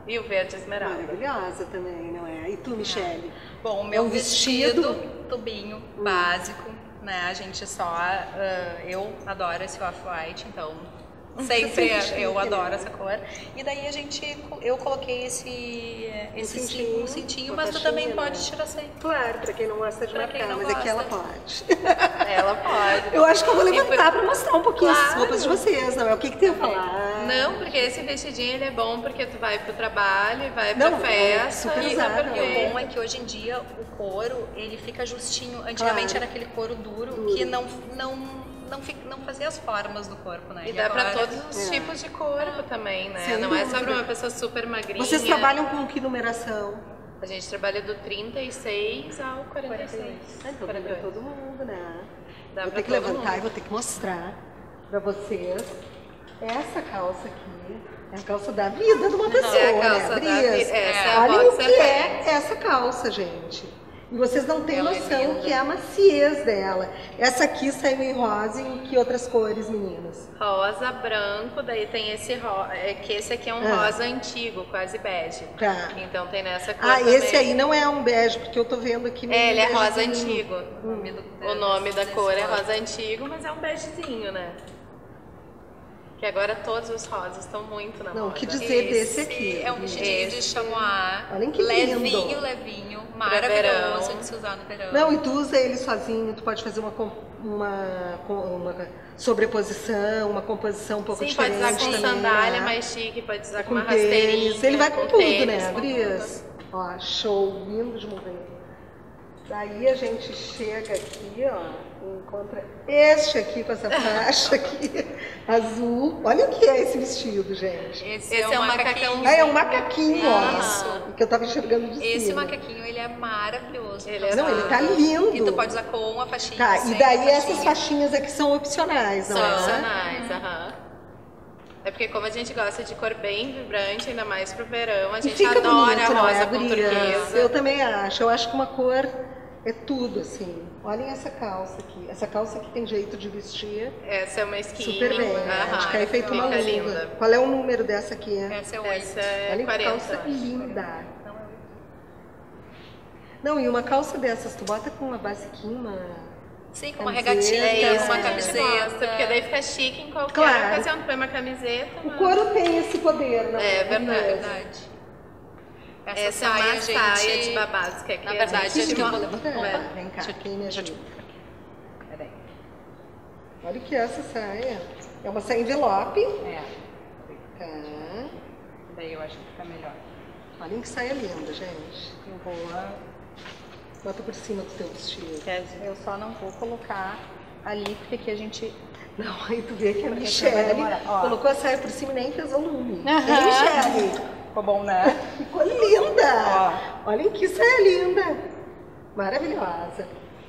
Speaker 8: E o verde esmeralda.
Speaker 1: Maravilhosa também, não é? E tu, Michele?
Speaker 9: Bom, o meu vestido, tubinho básico, né? A gente só... eu adoro esse off-white, então sempre eu adoro essa cor. E daí eu coloquei esse cintinho, mas tu também pode tirar sem.
Speaker 1: Claro, pra quem não gosta de marcar, mas aqui ela pode.
Speaker 8: Ela pode.
Speaker 1: Eu acho que eu vou levantar pra mostrar um pouquinho as roupas de vocês, não é? O que tem a falar?
Speaker 8: Não, porque esse vestidinho ele é bom porque tu vai pro trabalho, vai pra festa.
Speaker 1: Super
Speaker 9: E
Speaker 1: usado,
Speaker 9: o bom é que hoje em dia o couro, ele fica justinho. Antigamente era aquele couro duro que não fazia as formas do corpo, né?
Speaker 8: E dá pra todos os tipos de corpo também, né?
Speaker 1: Sem
Speaker 8: não é só
Speaker 1: dúvida.
Speaker 8: pra uma pessoa super magrinha.
Speaker 1: Vocês trabalham com que numeração?
Speaker 8: A gente trabalha do 36 ao 46.
Speaker 1: Então, pra todo mundo, né?
Speaker 8: Dá
Speaker 1: Vou
Speaker 8: pra
Speaker 1: ter que
Speaker 8: todo
Speaker 1: levantar
Speaker 8: mundo.
Speaker 1: e vou ter que mostrar pra vocês. Essa calça aqui é a calça da vida de uma pessoa,
Speaker 8: É a calça
Speaker 1: né,
Speaker 8: da
Speaker 1: Brias?
Speaker 8: vida. Essa é a
Speaker 1: Olha o
Speaker 8: boxer
Speaker 1: que
Speaker 8: pants.
Speaker 1: é essa calça, gente. E vocês não têm
Speaker 9: Ela é
Speaker 1: noção
Speaker 9: linda.
Speaker 1: que é a maciez dela. Essa aqui saiu em rosa e em que outras cores, meninas?
Speaker 8: Rosa, branco, daí tem esse que esse aqui é um rosa antigo, quase bege.
Speaker 1: Tá.
Speaker 8: Então tem nessa cor
Speaker 1: Ah,
Speaker 8: também.
Speaker 1: esse aí não é um bege, porque eu tô vendo aqui...
Speaker 8: É, ele é
Speaker 1: bege
Speaker 8: rosa
Speaker 1: vinho.
Speaker 8: antigo. O nome da cor é rosa antigo, mas é um begezinho, né? Que agora todos os rosas estão muito na
Speaker 1: Não, o
Speaker 8: moda.
Speaker 1: que dizer desse aqui?
Speaker 9: É um vestidinho de chamois,
Speaker 1: Olhem que lindo.
Speaker 9: levinho, maravilhoso de se usar no verão.
Speaker 1: Não, e tu usa ele sozinho, tu pode fazer uma sobreposição, uma composição um pouco
Speaker 8: Sim, pode
Speaker 1: diferente
Speaker 8: usar com
Speaker 1: também,
Speaker 8: sandália
Speaker 1: né?
Speaker 8: mais chique, pode usar com
Speaker 1: Com
Speaker 8: uma rasteirinha.
Speaker 1: tênis, ele vai com tudo,
Speaker 8: tênis,
Speaker 1: né,
Speaker 8: com
Speaker 1: Brias? Ó, show, lindo de morrer. Daí a gente chega aqui, ó, e encontra este aqui com essa faixa aqui, azul. Olha o que é esse vestido, gente.
Speaker 9: Esse é um macacão.
Speaker 1: Ah, é um macaquinho, ó.
Speaker 9: Isso.
Speaker 1: Que eu tava enxergando de
Speaker 9: Esse
Speaker 1: cima.
Speaker 9: macaquinho, ele é maravilhoso.
Speaker 1: Não, ele tá lindo.
Speaker 9: E tu pode usar com a faixinha.
Speaker 1: Tá,
Speaker 9: sem
Speaker 1: e daí
Speaker 9: a faixinha.
Speaker 1: essas faixinhas aqui são opcionais, não
Speaker 8: São
Speaker 1: é?
Speaker 8: opcionais, aham. É porque como a gente gosta de cor bem vibrante, ainda mais pro verão, a
Speaker 1: E
Speaker 8: gente
Speaker 1: fica
Speaker 8: adora
Speaker 1: bonito,
Speaker 8: a
Speaker 1: não é,
Speaker 8: rosa com
Speaker 1: Brias?
Speaker 8: turquesa.
Speaker 1: Eu também acho. Eu acho que uma cor é tudo, assim. Olhem essa calça aqui. Essa calça aqui tem jeito de vestir
Speaker 8: Essa é uma skinny.
Speaker 1: super bem. Acho que aí feito uma
Speaker 8: fica
Speaker 1: luva.
Speaker 8: linda.
Speaker 1: Qual é o número dessa aqui?
Speaker 9: Essa é 8.
Speaker 8: Essa é
Speaker 1: Olha que
Speaker 8: 40.
Speaker 1: calça linda. Não, e uma calça dessas, tu bota com uma basiquinha, uma...
Speaker 9: Sim, com uma
Speaker 1: Camiseta.
Speaker 9: regatinha,
Speaker 8: É isso
Speaker 9: com uma
Speaker 8: que a gente
Speaker 9: camiseta.
Speaker 8: gosta, porque daí fica chique em qualquer
Speaker 1: Claro.
Speaker 8: ocasião. Tu põe uma camiseta,
Speaker 1: O
Speaker 8: uma...
Speaker 1: couro tem esse poder, não
Speaker 8: É verdade.
Speaker 9: É verdade.
Speaker 8: Essa é uma saia de babados, que aqui
Speaker 9: Na verdade,
Speaker 8: a gente...
Speaker 9: acho que eu vou levantar.
Speaker 1: É, vem cá, quem me ajuda? Peraí. Olha o que é essa saia. É uma saia envelope.
Speaker 9: É,
Speaker 1: Tá.
Speaker 9: daí eu acho que fica melhor.
Speaker 1: Olhem que saia linda, gente.
Speaker 9: Eu vou...
Speaker 1: Bota por cima do teu vestido.
Speaker 9: Eu só não vou colocar ali, porque aqui a gente...
Speaker 1: Não, aí tu vê que a
Speaker 9: vai
Speaker 1: Michelle
Speaker 9: demorar, ó.
Speaker 1: colocou a saia por cima e nem fez volume. Michelle,
Speaker 9: Ficou bom, né?
Speaker 1: ficou linda. Olhem que saia linda. Maravilhosa.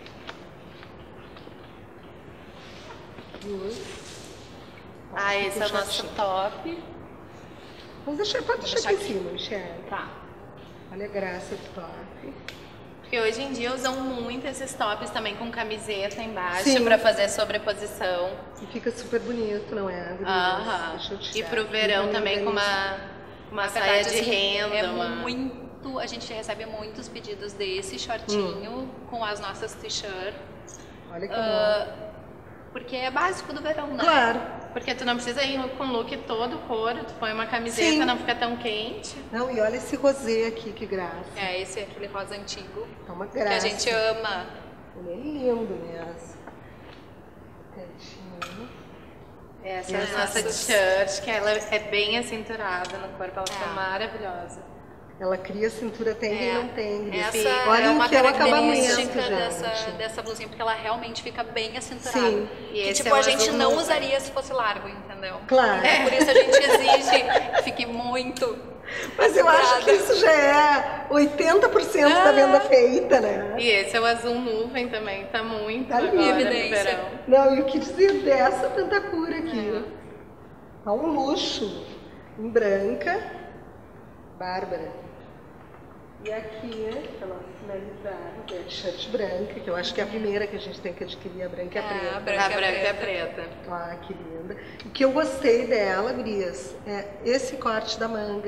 Speaker 8: Ah, esse é o nosso top.
Speaker 1: Vamos deixar, pode deixar aqui em cima, Michelle.
Speaker 9: Tá.
Speaker 1: Olha a graça do top.
Speaker 8: Porque hoje em dia usam muito esses tops também com camiseta embaixo
Speaker 1: Sim.
Speaker 8: pra fazer sobreposição.
Speaker 1: E fica super bonito, não é? Gurias?
Speaker 8: Aham.
Speaker 1: Deixa eu
Speaker 8: E
Speaker 1: tirar
Speaker 8: pro
Speaker 1: aqui
Speaker 8: verão
Speaker 1: pra me
Speaker 8: também com
Speaker 1: organizar.
Speaker 8: uma
Speaker 9: Na
Speaker 8: saia
Speaker 9: verdade,
Speaker 8: de
Speaker 9: assim,
Speaker 8: renda.
Speaker 9: é
Speaker 8: uma...
Speaker 9: muito... A gente recebe muitos pedidos desse shortinho com as nossas t-shirts.
Speaker 1: Olha que bom.
Speaker 9: Porque é básico do verão, né?
Speaker 1: Claro.
Speaker 8: Porque tu não precisa ir com look todo couro, tu põe uma camiseta,
Speaker 1: Sim.
Speaker 8: não fica tão quente.
Speaker 1: Não, e olha esse rosé aqui, que graça.
Speaker 9: É, esse é aquele rosa antigo
Speaker 1: É uma
Speaker 9: que
Speaker 1: graça.
Speaker 9: a gente ama.
Speaker 1: Ele é lindo mesmo. Pertinho.
Speaker 8: Essa é a nossa t-shirt, que ela é bem acinturada no corpo, ela fica maravilhosa.
Speaker 1: Ela cria cintura, tem e não tem.
Speaker 9: Essa
Speaker 1: Olha
Speaker 9: é uma
Speaker 1: que é o acabamento,
Speaker 9: característica
Speaker 1: gente.
Speaker 9: dessa blusinha, porque ela realmente fica bem acinturada.
Speaker 1: Sim.
Speaker 8: E
Speaker 9: Que
Speaker 8: esse
Speaker 9: tipo,
Speaker 8: é o
Speaker 9: a gente
Speaker 8: azul
Speaker 9: não
Speaker 8: nuvem.
Speaker 9: usaria se fosse largo, entendeu?
Speaker 1: Claro.
Speaker 9: Por isso a gente exige que fique muito.
Speaker 1: Mas eu acho que isso já é 80% da venda feita, né?
Speaker 8: E esse é o azul nuvem também, tá muito
Speaker 1: Tá
Speaker 8: agora
Speaker 1: lindo.
Speaker 8: no
Speaker 9: Evidência.
Speaker 8: verão.
Speaker 1: Não, e o que dizer dessa tanta cura aqui? É um luxo. Em branca. Bárbara. E aqui, pra nós finalizarmos, é a t-shirt branca, que eu acho que é a primeira que a gente tem que adquirir, a branca e a preta.
Speaker 8: A branca é preta.
Speaker 1: Ah, que linda. O que eu gostei dela, Gurias, é esse corte da manga,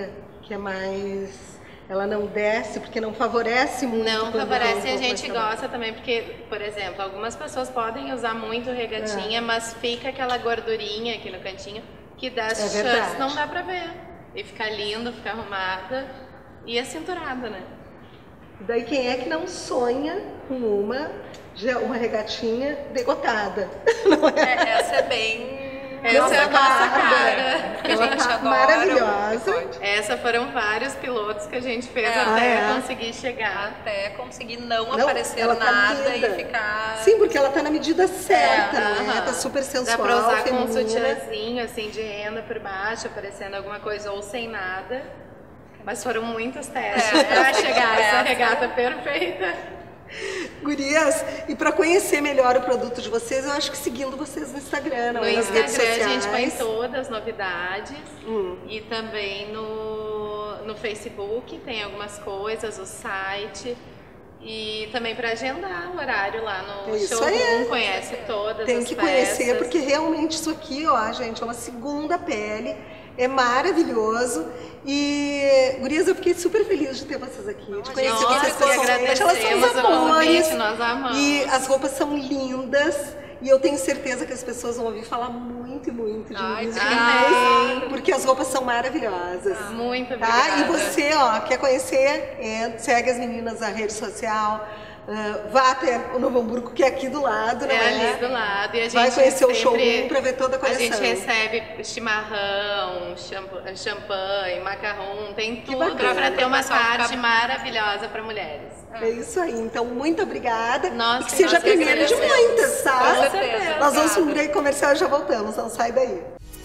Speaker 1: que é mais... Ela não desce porque não favorece muito.
Speaker 8: Não
Speaker 1: quando
Speaker 8: favorece,
Speaker 1: vai
Speaker 8: a
Speaker 1: um pouco
Speaker 8: gente
Speaker 1: mais
Speaker 8: gosta também, porque, por exemplo, algumas pessoas podem usar muito regatinha, mas fica aquela gordurinha aqui no cantinho, que das shirts não dá pra ver. E fica lindo, fica arrumada e é cinturada, né?
Speaker 1: Daí quem é que não sonha com uma regatinha degotada? Não é?
Speaker 9: Essa é bem...
Speaker 8: Essa é a nossa cara.
Speaker 9: Que a gente adora.
Speaker 1: Maravilhosa.
Speaker 8: Essa foram vários pilotos que a gente fez até conseguir chegar.
Speaker 9: Até conseguir não aparecer nada e ficar...
Speaker 1: Sim, porque ela tá na medida certa, né? Tá super sensual,
Speaker 8: dá pra usar
Speaker 1: feminina.
Speaker 8: com um sutiãzinho, assim, de renda por baixo, aparecendo alguma coisa, ou sem nada. Mas foram muitos testes pra chegar essa regata perfeita.
Speaker 1: Gurias, e para conhecer melhor o produto de vocês, eu acho que seguindo vocês no Instagram,
Speaker 8: no
Speaker 1: nas redes sociais.
Speaker 8: A gente põe todas as novidades e também no Facebook tem algumas coisas, o site e também para agendar o horário lá no showroom, conhece todas
Speaker 1: Tem
Speaker 8: as
Speaker 1: que
Speaker 8: peças.
Speaker 1: conhecer, porque realmente isso aqui, ó, gente, é uma segunda pele. É maravilhoso e, gurias, eu fiquei super feliz de ter vocês aqui, de conhecer vocês pessoalmente. Elas são os amores
Speaker 8: nós amamos.
Speaker 1: E as roupas são lindas e eu tenho certeza que as pessoas vão ouvir falar muito, muito de mim, porque as roupas são maravilhosas.
Speaker 8: Muito obrigada.
Speaker 1: E você, ó, quer conhecer, segue as meninas na rede social. Vá até o Novo Hamburgo, que é aqui do lado, não é?
Speaker 8: Ali do lado. E a gente
Speaker 1: vai conhecer o showroom para ver toda a coleção.
Speaker 8: A gente recebe chimarrão, champanhe, macarrão, tem tudo para ter uma tarde maravilhosa para mulheres.
Speaker 1: É isso aí. Então, muito obrigada.
Speaker 8: Nossa,
Speaker 1: e que seja a primeira de muitas, tá?
Speaker 8: Com certeza.
Speaker 1: Nós vamos para um break comercial e já voltamos. Não sai daí.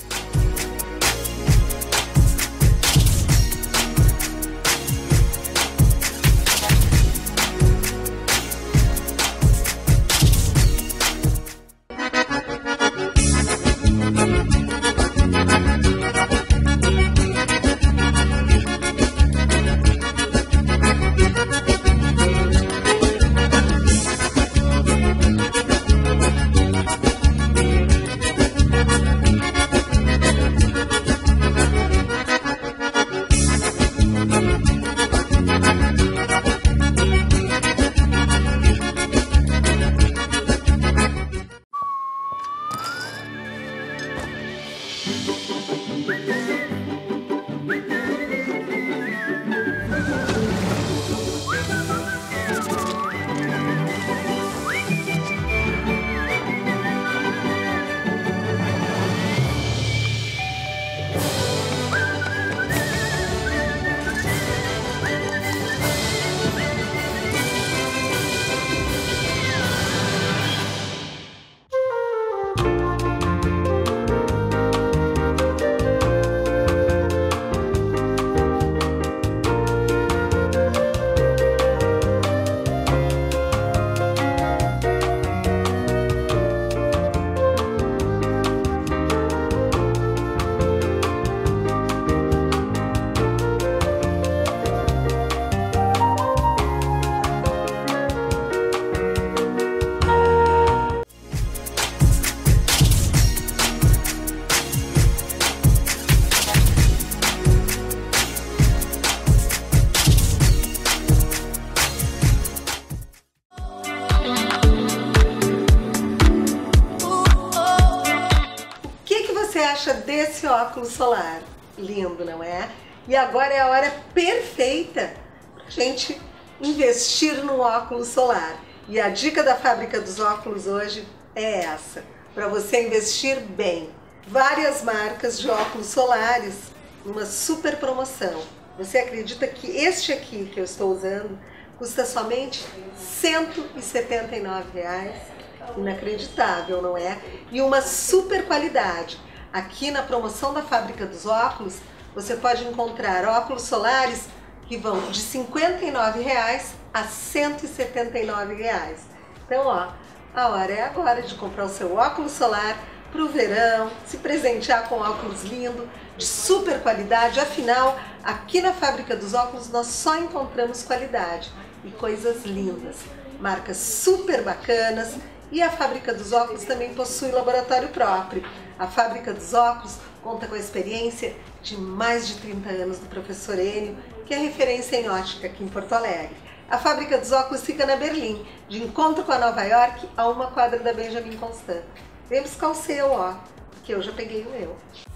Speaker 1: acha desse óculos solar? Lindo, não é? E agora é a hora perfeita para a gente investir no óculos solar. E a dica da Fábrica dos Óculos hoje é essa, para você investir bem. Várias marcas de óculos solares numa super promoção. Você acredita que este aqui que eu estou usando custa somente R$179? Inacreditável, não é? E uma super qualidade. Aqui na promoção da Fábrica dos Óculos, você pode encontrar óculos solares que vão de R$59 a R$179. Então, ó, a hora é agora de comprar o seu óculos solar para o verão, se presentear com óculos lindo, de super qualidade. Afinal, aqui na Fábrica dos Óculos nós só encontramos qualidade e coisas lindas, marcas super bacanas. E a Fábrica dos Óculos também possui laboratório próprio. A Fábrica dos Óculos conta com a experiência de mais de 30 anos do professor Enio, que é referência em ótica aqui em Porto Alegre. A Fábrica dos Óculos fica na Berlim, de encontro com a Nova York, a 1 quadra da Benjamin Constant. Vem buscar o seu, ó, que eu já peguei o meu.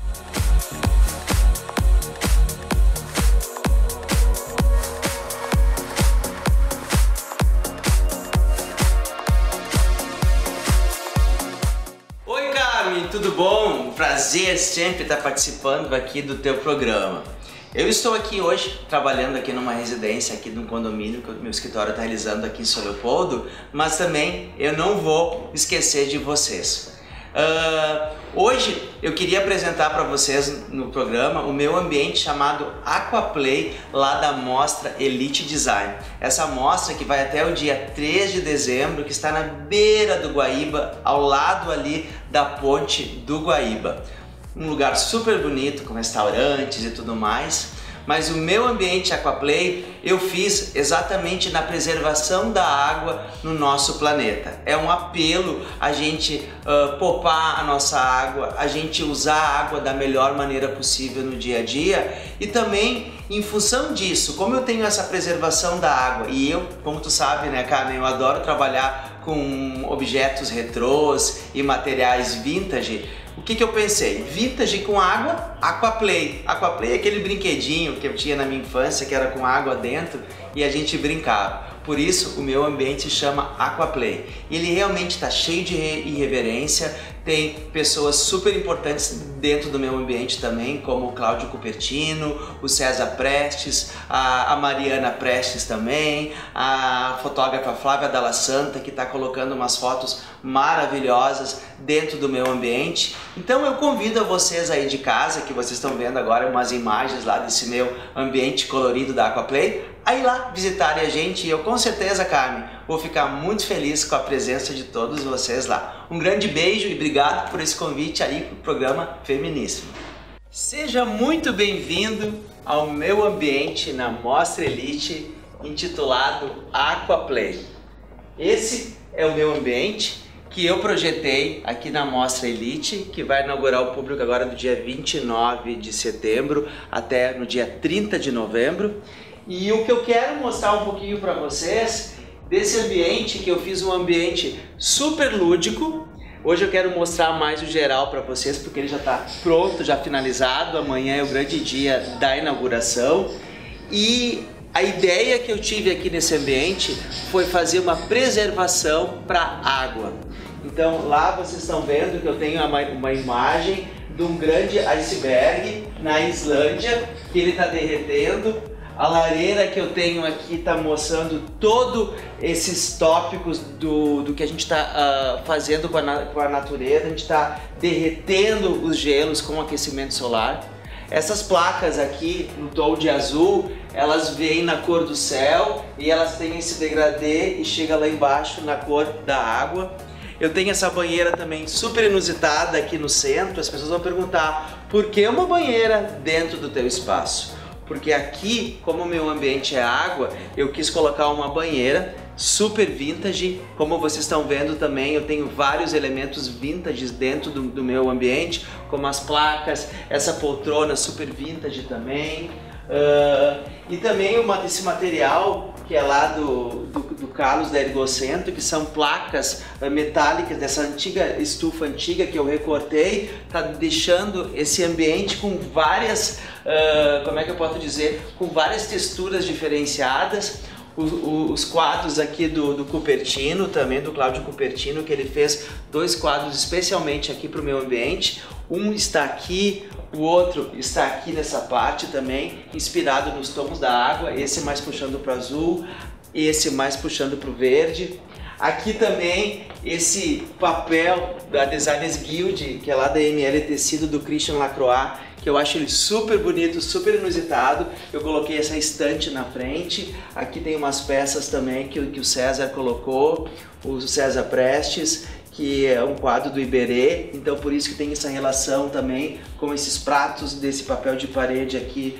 Speaker 10: Oi, Carmen, tudo bom? Prazer sempre estar participando aqui do teu programa. Eu estou aqui hoje trabalhando aqui numa residência aqui de um condomínio que o meu escritório está realizando aqui em São Leopoldo, mas também eu não vou esquecer de vocês. Hoje eu queria apresentar para vocês no programa o meu ambiente chamado Aquaplay, lá da mostra Elite Design. Essa mostra que vai até o dia 3 de dezembro, que está na beira do Guaíba, ao lado ali da ponte do Guaíba. Um lugar super bonito, com restaurantes e tudo mais. Mas o meu ambiente Aquaplay eu fiz exatamente na preservação da água no nosso planeta. É um apelo a gente poupar a nossa água, a gente usar a água da melhor maneira possível no dia a dia. E também, em função disso, como eu tenho essa preservação da água, e eu, como tu sabe, né, Carmen, eu adoro trabalhar com objetos retrôs e materiais vintage. O que eu pensei? Vintage com água, Aquaplay. Aquaplay é aquele brinquedinho que eu tinha na minha infância, que era com água dentro e a gente brincava. Por isso o meu ambiente se chama Aquaplay. Ele realmente está cheio de irreverência, tem pessoas super importantes dentro do meu ambiente também, como o Cláudio Cupertino, o César Prestes, a Mariana Prestes também, a fotógrafa Flávia Dalla Santa, que está colocando umas fotos maravilhosas dentro do meu ambiente. Então eu convido a vocês aí de casa, que vocês estão vendo agora umas imagens lá desse meu ambiente colorido da Aquaplay, aí lá visitarem a gente, e eu com certeza, Carmen, vou ficar muito feliz com a presença de todos vocês lá. Um grande beijo e obrigado por esse convite aí para o programa Feminíssimo. Seja muito bem-vindo ao meu ambiente na Mostra Elite, intitulado Aquaplay. Esse é o meu ambiente que eu projetei aqui na Mostra Elite, que vai inaugurar o público agora do dia 29 de setembro até no dia 30 de novembro. E o que eu quero mostrar um pouquinho para vocês desse ambiente, que eu fiz um ambiente super lúdico. Hoje eu quero mostrar mais o geral para vocês, porque ele já está pronto, já finalizado. Amanhã é o grande dia da inauguração. E a ideia que eu tive aqui nesse ambiente foi fazer uma preservação para a água. Então lá vocês estão vendo que eu tenho uma imagem de um grande iceberg na Islândia, que ele está derretendo. A lareira que eu tenho aqui está mostrando todos esses tópicos do que a gente está fazendo com a natureza. A gente está derretendo os gelos com o aquecimento solar. Essas placas aqui no tom de azul, elas vêm na cor do céu e elas têm esse degradê e chega lá embaixo na cor da água. Eu tenho essa banheira também super inusitada aqui no centro. As pessoas vão perguntar, por que uma banheira dentro do teu espaço? Porque aqui, como o meu ambiente é água, eu quis colocar uma banheira super vintage. Como vocês estão vendo também, eu tenho vários elementos vintage dentro do meu ambiente, como as placas, essa poltrona super vintage também. E também esse material que é lá do Carlos da Ergocentro, que são placas metálicas dessa antiga estufa antiga que eu recortei, tá deixando esse ambiente com várias, como é que eu posso dizer, com várias texturas diferenciadas. Os quadros aqui do Cupertino, também do Cláudio Cupertino, que ele fez 2 quadros especialmente aqui para o meu ambiente. Um está aqui, o outro está aqui nessa parte também, inspirado nos tons da água, esse mais puxando para o azul, esse mais puxando para o verde. Aqui também esse papel da Designers Guild, que é lá da ML Tecido, do Christian Lacroix, que eu acho ele super bonito, super inusitado. Eu coloquei essa estante na frente. Aqui tem umas peças também que o César colocou, o César Prestes, que é um quadro do Iberê, então por isso que tem essa relação também com esses pratos desse papel de parede aqui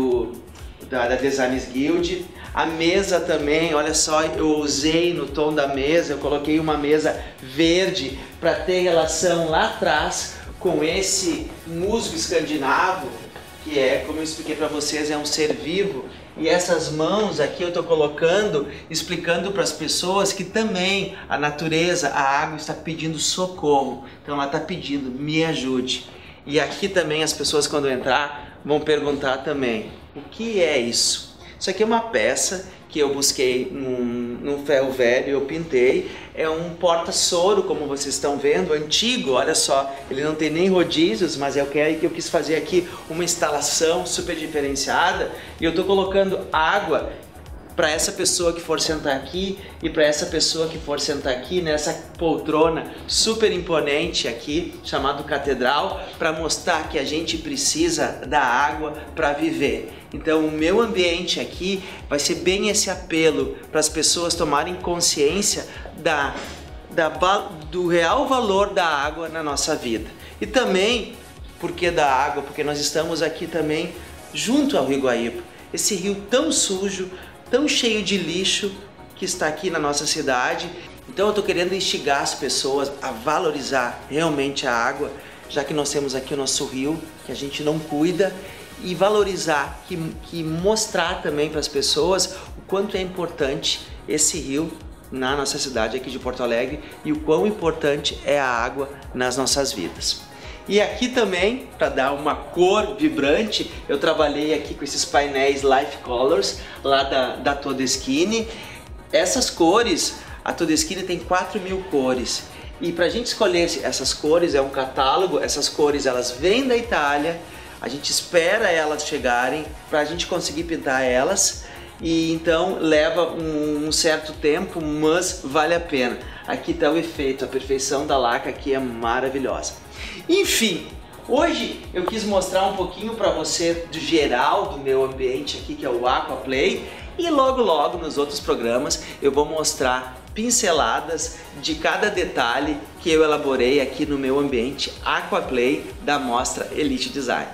Speaker 10: da Designers Guild. A mesa também, olha só, eu usei no tom da mesa, eu coloquei uma mesa verde para ter relação lá atrás com esse musgo escandinavo, que é, como eu expliquei para vocês, é um ser vivo. E essas mãos aqui eu estou colocando, explicando para as pessoas que também a natureza, a água está pedindo socorro. Então ela está pedindo, me ajude. E aqui também as pessoas quando entrar vão perguntar também, o que é isso? Isso aqui é uma peça que eu busquei num ferro velho, eu pintei. É um porta-soro, como vocês estão vendo, antigo, olha só. Ele não tem nem rodízios, mas eu quis fazer aqui uma instalação super diferenciada. E eu estou colocando água para essa pessoa que for sentar aqui e para essa pessoa que for sentar aqui nessa poltrona super imponente aqui, chamado Catedral, para mostrar que a gente precisa da água para viver. Então o meu ambiente aqui vai ser bem esse apelo para as pessoas tomarem consciência do real valor da água na nossa vida. E também, por que da água? Porque nós estamos aqui também junto ao Rio Guaíba, esse rio tão sujo, tão cheio de lixo que está aqui na nossa cidade. Então eu estou querendo instigar as pessoas a valorizar realmente a água, já que nós temos aqui o nosso rio, que a gente não cuida, e valorizar, que mostrar também para as pessoas o quanto é importante esse rio na nossa cidade aqui de Porto Alegre e o quão importante é a água nas nossas vidas. E aqui também, para dar uma cor vibrante, eu trabalhei aqui com esses painéis Life Colors, lá da Todeskine. Essas cores, a Todeskine tem 4.000 cores. E para a gente escolher essas cores, é um catálogo, essas cores elas vêm da Itália, a gente espera elas chegarem para a gente conseguir pintar elas. E então leva um certo tempo, mas vale a pena. Aqui está o efeito, a perfeição da laca aqui é maravilhosa. Enfim, hoje eu quis mostrar um pouquinho para você do geral do meu ambiente aqui, que é o Aquaplay, e logo nos outros programas eu vou mostrar pinceladas de cada detalhe que eu elaborei aqui no meu ambiente Aquaplay da mostra Elite Design.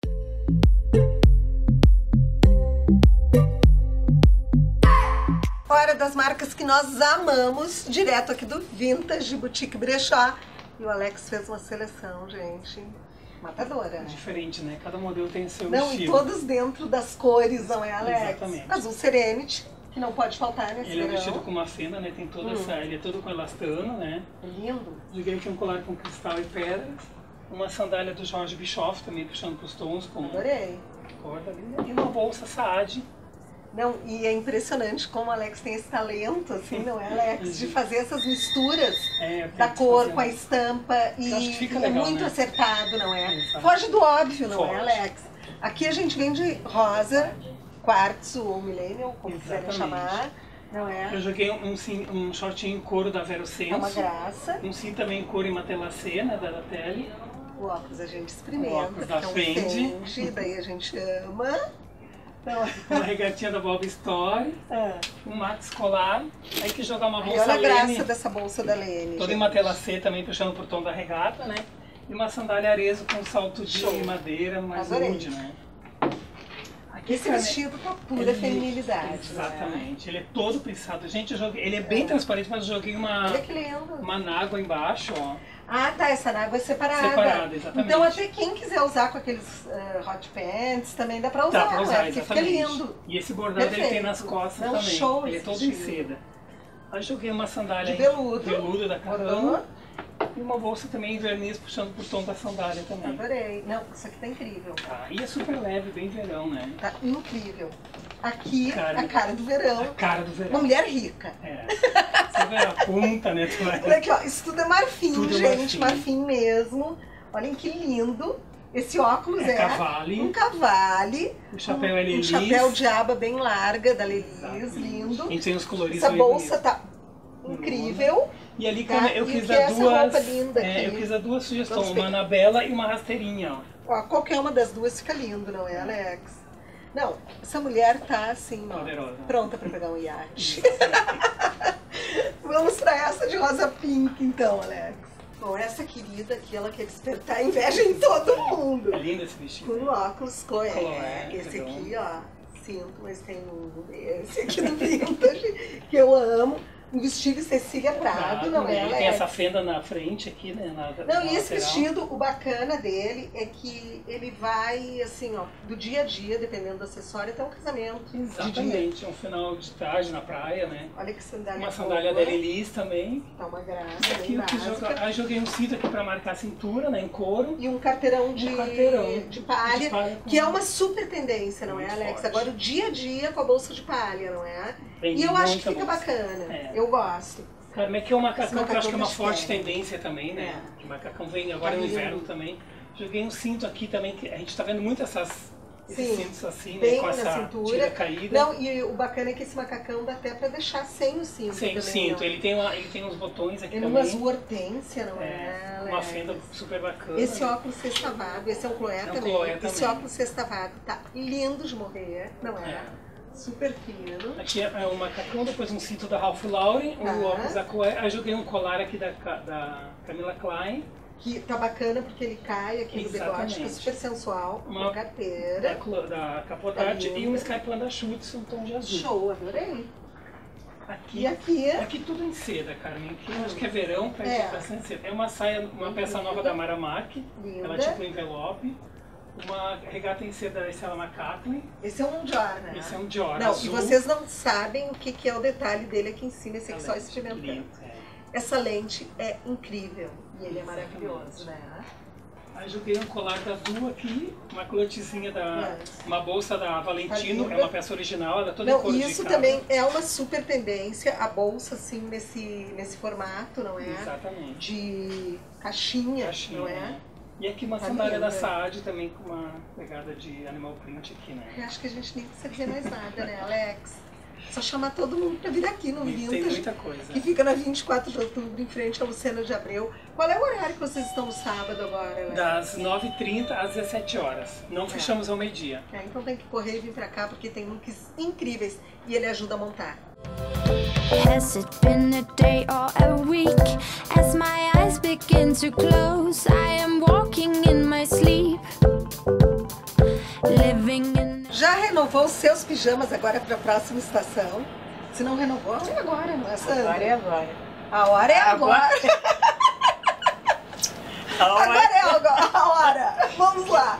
Speaker 1: Hora das marcas que nós amamos, direto aqui do Vintage Boutique Brechó. E o Alex fez uma seleção, gente, matadora.
Speaker 11: Diferente, né? Cada modelo tem seu
Speaker 1: estilo.
Speaker 11: E
Speaker 1: todos dentro das cores, não é, Alex?
Speaker 11: Exatamente.
Speaker 1: Azul Serenity, que não pode faltar nesse
Speaker 11: Ele é
Speaker 1: verão.
Speaker 11: vestido com uma fenda, né? Tem toda essa... Ele é todo com elastano, né?
Speaker 1: Lindo.
Speaker 11: Liguei aqui um colar com cristal e pedras. Uma sandália do Jorge Bischoff, também puxando para os tons com...
Speaker 1: Adorei.
Speaker 11: Corda linda. E uma bolsa Saad.
Speaker 1: Não, e é impressionante como o Alex tem esse talento, assim, não é, Alex? De fazer essas misturas da cor com a estampa e
Speaker 11: legal,
Speaker 1: muito
Speaker 11: né?
Speaker 1: acertado, não é? Foge do óbvio, não é, Alex? Aqui a gente vende rosa, quartzo ou millennial, como quiserem chamar, não é?
Speaker 11: Eu joguei um shortinho em couro da Vero Senso.
Speaker 1: É uma graça.
Speaker 11: Um sim também em couro em matelacê, né, da Tele.
Speaker 1: O óculos a gente experimenta,
Speaker 11: o óculos da
Speaker 1: Fendi, daí a gente ama.
Speaker 11: Uma regatinha da Bob Story, um Max Colar, aí que jogar uma bolsa
Speaker 1: olha a graça
Speaker 11: Lene,
Speaker 1: dessa bolsa da Lene.
Speaker 11: toda em matelacê também, puxando pro tom da regata, né? E uma sandália arezo com salto de madeira, mais nude, né? Aqui,
Speaker 1: esse vestido com a pura feminilidade.
Speaker 11: Exatamente, ele é todo pensado. Gente, ele é bem transparente, mas eu joguei uma nágua embaixo, ó.
Speaker 1: Ah, tá, essa nágua é separada.
Speaker 11: Separada, exatamente.
Speaker 1: Então até quem quiser usar com aqueles hot pants também dá pra usar,
Speaker 11: dá pra usar,
Speaker 1: porque fica lindo.
Speaker 11: E esse bordado ele tem nas costas também.
Speaker 1: Show
Speaker 11: ele é todo em seda. Aí joguei uma sandália
Speaker 1: de
Speaker 11: veludo da Caramba. E uma bolsa também em verniz puxando pro tom da sandália também.
Speaker 1: Adorei. Não, isso aqui tá incrível.
Speaker 11: E é super leve, bem verão, né?
Speaker 1: Tá incrível. Aqui, a cara do verão.
Speaker 11: A cara do verão.
Speaker 1: Uma mulher rica.
Speaker 11: Você vê a punta, né?
Speaker 1: Olha aqui, ó. Isso tudo é marfim, gente. Marfim mesmo. Olhem que lindo. Esse óculos um cavale.
Speaker 11: O chapéu é Lelis.
Speaker 1: Um chapéu de aba bem larga da Lelis, lindo.
Speaker 11: A gente tem os coloridos.
Speaker 1: Essa bolsa tá incrível.
Speaker 11: E ali eu quis dar duas sugestões, uma Anabela e uma rasteirinha,
Speaker 1: ó. Qualquer uma das duas fica lindo, não é, Alex? Não, essa mulher tá assim, ó, pronta pra pegar um iate. Vamos pra essa de rosa pink, então, Alex. Bom, essa querida aqui, ela quer despertar inveja em todo mundo.
Speaker 11: É lindo esse vestido.
Speaker 1: Com óculos esse aqui, ó, cinto, mas tem esse aqui do Vintage, que eu amo. Um vestido Cecília Prado, não é?
Speaker 11: Ele tem essa fenda na frente aqui, né?
Speaker 1: Não, e esse vestido, o bacana dele é que ele vai, assim, ó, do dia a dia, dependendo do acessório, até um casamento.
Speaker 11: Exatamente, um final de tarde na praia, né?
Speaker 1: Olha que sandália.
Speaker 11: Uma sandália da Lilis também.
Speaker 1: Tá uma graça,
Speaker 11: aqui eu joguei um cinto aqui pra marcar a cintura, né? Em couro.
Speaker 1: E um carteirão de palha, que é uma super tendência, não é, Alex?
Speaker 11: Forte.
Speaker 1: Agora o dia a dia com a bolsa de palha, não é?
Speaker 11: Tem
Speaker 1: e eu acho que fica
Speaker 11: bolsa.
Speaker 1: bacana. Eu gosto.
Speaker 11: Cara, mas que é um macacão que eu acho que é uma forte
Speaker 1: diferente.
Speaker 11: tendência também, né? Que o macacão vem agora no inverno também. Joguei um cinto aqui também, que a gente tá vendo muito esses cintos assim, né? Com essa tira caída.
Speaker 1: Não, e o bacana é que esse macacão dá até pra deixar sem o cinto.
Speaker 11: Sem o cinto, ele tem uns botões aqui também.
Speaker 1: Umas hortência, não é?
Speaker 11: Uma fenda super bacana.
Speaker 1: Esse óculos sextavado, esse é um Chloé também. Esse óculos sextavado tá lindo de morrer, não é? Super fino.
Speaker 11: Aqui é um macacão, depois um cinto da Ralph Lauren, o óculos da Chloé. Aí joguei um colar aqui da Camila Klein.
Speaker 1: Que tá bacana porque ele cai aqui no bigode, que é super sensual. Uma carteira.
Speaker 11: Da Capodarte e um Skyplan da Schutz, um tom de azul.
Speaker 1: Show, adorei.
Speaker 11: Aqui,
Speaker 1: e aqui?
Speaker 11: Aqui tudo em seda, Carmen. Aqui acho que é verão, pede bastante seda. É uma saia, uma peça nova da Mara Mark. Ela é tipo envelope. Uma regata em seda da Stella McCartney.
Speaker 1: Esse é um Dior, né?
Speaker 11: Esse é um Dior
Speaker 1: Não,
Speaker 11: azul.
Speaker 1: E vocês não sabem o que é o detalhe dele aqui em cima, esse aqui só experimentando. Essa lente é incrível e ele é maravilhoso, né?
Speaker 11: Aí joguei um colar da Du aqui, uma clotezinha uma bolsa da Valentino, é uma peça original, ela é toda em couro de
Speaker 1: Isso
Speaker 11: casa.
Speaker 1: também é uma super tendência, a bolsa assim nesse formato, não é?
Speaker 11: Exatamente.
Speaker 1: De caixinha, não é?
Speaker 11: E aqui uma sandália da Saad também com uma pegada de animal print aqui, né?
Speaker 1: Eu acho que a gente nem precisa dizer mais nada, né, Alex? Só chamar todo mundo pra vir aqui no Vintage.
Speaker 11: Tem muita coisa.
Speaker 1: Que fica na 24 de outubro, em frente à Lucena de Abreu. Qual é o horário que vocês estão no sábado agora, Alex?
Speaker 11: Das 9h30 às 17 horas. Não fechamos ao meio-dia.
Speaker 1: Então tem que correr e vir pra cá, porque tem looks incríveis e ele ajuda a montar.
Speaker 4: Has it been a day or a week? As my eyes begin to close, I am walking in my sleep, living in...
Speaker 1: Já renovou os seus pijamas agora para a próxima estação? Se não renovou, é agora, não é, Sandra?
Speaker 12: Agora é agora.
Speaker 1: A hora é agora. Agora é agora. A hora. Vamos lá.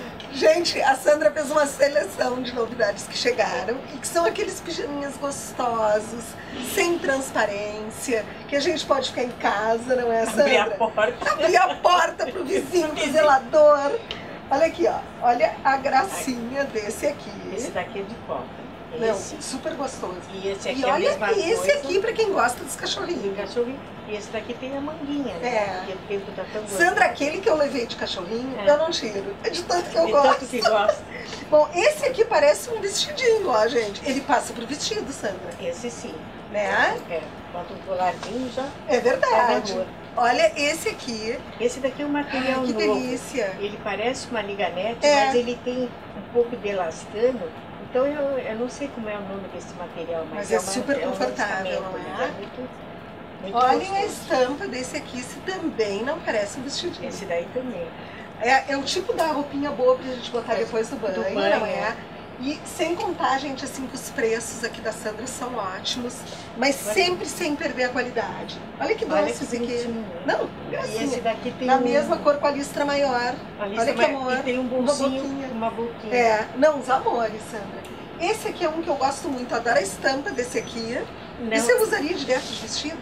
Speaker 1: Gente, a Sandra fez uma seleção de novidades que chegaram e que são aqueles pijaminhas gostosos, sem transparência, que a gente pode ficar em casa, não é, Sandra?
Speaker 12: Abrir a porta.
Speaker 1: Abrir a porta pro vizinho, pro zelador. Olha aqui, ó. Olha a gracinha desse aqui.
Speaker 12: Esse daqui é de copa.
Speaker 1: Não, super gostoso.
Speaker 12: E esse aqui
Speaker 1: e
Speaker 12: é a
Speaker 1: olha
Speaker 12: mesma coisa.
Speaker 1: esse aqui pra quem gosta dos cachorrinhos.
Speaker 12: Cachorrinho. E esse daqui tem a manguinha, né? Porque o tá tão
Speaker 1: Sandra, aquele que eu levei de cachorrinho, eu não tiro. É de tanto que eu gosto.
Speaker 12: Tanto que gosta.
Speaker 1: Bom, esse aqui parece um vestidinho, ó, gente. Ele passa pro vestido, Sandra.
Speaker 12: Esse sim.
Speaker 1: Né?
Speaker 12: Bota um colarzinho já.
Speaker 1: É verdade. Olha esse aqui.
Speaker 12: Esse daqui é um material
Speaker 1: que
Speaker 12: novo.
Speaker 1: Delícia.
Speaker 12: Ele parece uma liganete, mas ele tem um pouco de elastano. Então eu não sei como é o nome desse material,
Speaker 1: mas é super confortável, não é?
Speaker 12: Muito
Speaker 1: olhem
Speaker 12: gostoso.
Speaker 1: a estampa desse aqui, esse também não parece um vestidinho.
Speaker 12: Esse daí também.
Speaker 1: É o tipo da roupinha boa pra gente botar depois do banho, não é? E sem contar, gente, assim, que os preços aqui da Sandra são ótimos, mas sempre sem perder a qualidade. Olha que doce esse aqui. Não,
Speaker 12: e esse daqui tem
Speaker 1: na mesma cor com a listra maior.
Speaker 12: Olha que amor. E tem um bolsinho, uma boquinha.
Speaker 1: Não, os amores, Sandra. Esse aqui é um que eu gosto muito, adoro a estampa desse aqui.
Speaker 12: Não.
Speaker 1: E você usaria direto de vestido?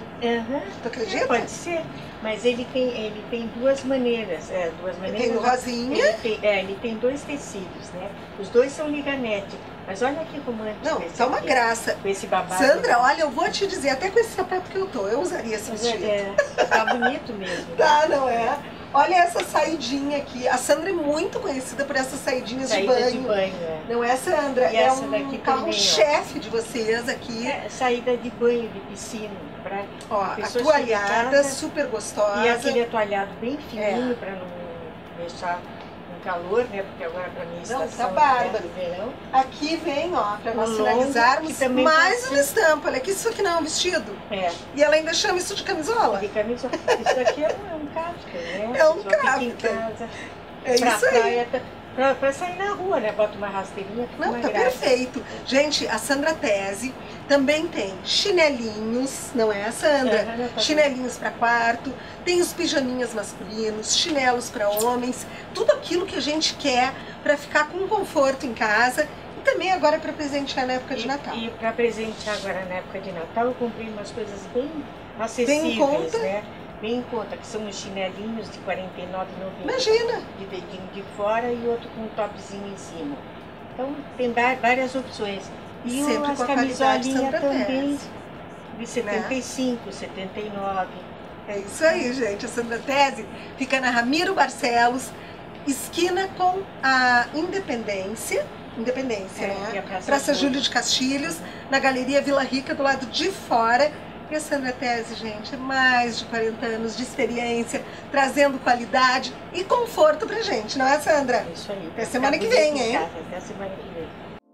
Speaker 1: Tu acredita?
Speaker 12: Pode ser. Mas ele tem duas maneiras.
Speaker 1: Tem o rosinha.
Speaker 12: Ele tem dois tecidos, né? Os dois são liganete. Mas olha que romântico.
Speaker 1: Não, tá uma graça.
Speaker 12: Com esse babado.
Speaker 1: Sandra, olha, eu vou te dizer, até com esse sapato que eu usaria esse vestido.
Speaker 12: Tá bonito mesmo.
Speaker 1: Tá, não é? Olha essa saidinha aqui. A Sandra é muito conhecida por essas saidinhas de banho. Não é, Sandra?
Speaker 12: E
Speaker 1: é
Speaker 12: essa
Speaker 1: um
Speaker 12: daqui
Speaker 1: carro-chefe de vocês aqui.
Speaker 12: Saída de banho, de piscina.
Speaker 1: Ó, atualhada, super gostosa.
Speaker 12: E aquele atualhado bem fininho para não deixar um calor, né? Porque agora para mim está
Speaker 1: tá bárbaro.
Speaker 12: Verão.
Speaker 1: Aqui vem, ó, para nós finalizarmos, mais uma estampa. Olha que isso aqui não é um vestido. E ela ainda chama isso de camisola.
Speaker 12: De camisola. Isso aqui é um casca, né?
Speaker 1: É um casca.
Speaker 12: É isso aí. Pra sair na rua, né? Bota uma rasteirinha.
Speaker 1: Não, tá perfeito. Gente, a Sandra Tese também tem chinelinhos, não é, Sandra? Chinelinhos para quarto, tem os pijaminhas masculinos, chinelos para homens, tudo aquilo que a gente quer para ficar com conforto em casa e também agora para presentear na época de Natal.
Speaker 12: E para presentear agora na época de Natal, eu comprei umas coisas bem acessíveis,
Speaker 1: bem em conta,
Speaker 12: né? Bem em conta, que são os chinelinhos de R$ 49,90.
Speaker 1: Imagina!
Speaker 12: De dedinho de fora e outro com um topzinho em cima. Então tem várias opções. E
Speaker 1: sempre
Speaker 12: umas
Speaker 1: com a qualidade
Speaker 12: camisolinhas
Speaker 1: Sandra
Speaker 12: também,
Speaker 1: Tese,
Speaker 12: de 75,
Speaker 1: né?
Speaker 12: 79.
Speaker 1: É isso aí, gente. A Sandra Tese fica na Ramiro Barcelos, esquina com a Independência, né? Praça Júlio de Castilhos, na Galeria Vila Rica, do lado de fora. E a Sandra Tese, gente, mais de 40 anos de experiência, trazendo qualidade e conforto pra gente, não é, Sandra?
Speaker 12: É isso aí.
Speaker 1: Até semana que vem, hein?
Speaker 12: Até semana que vem.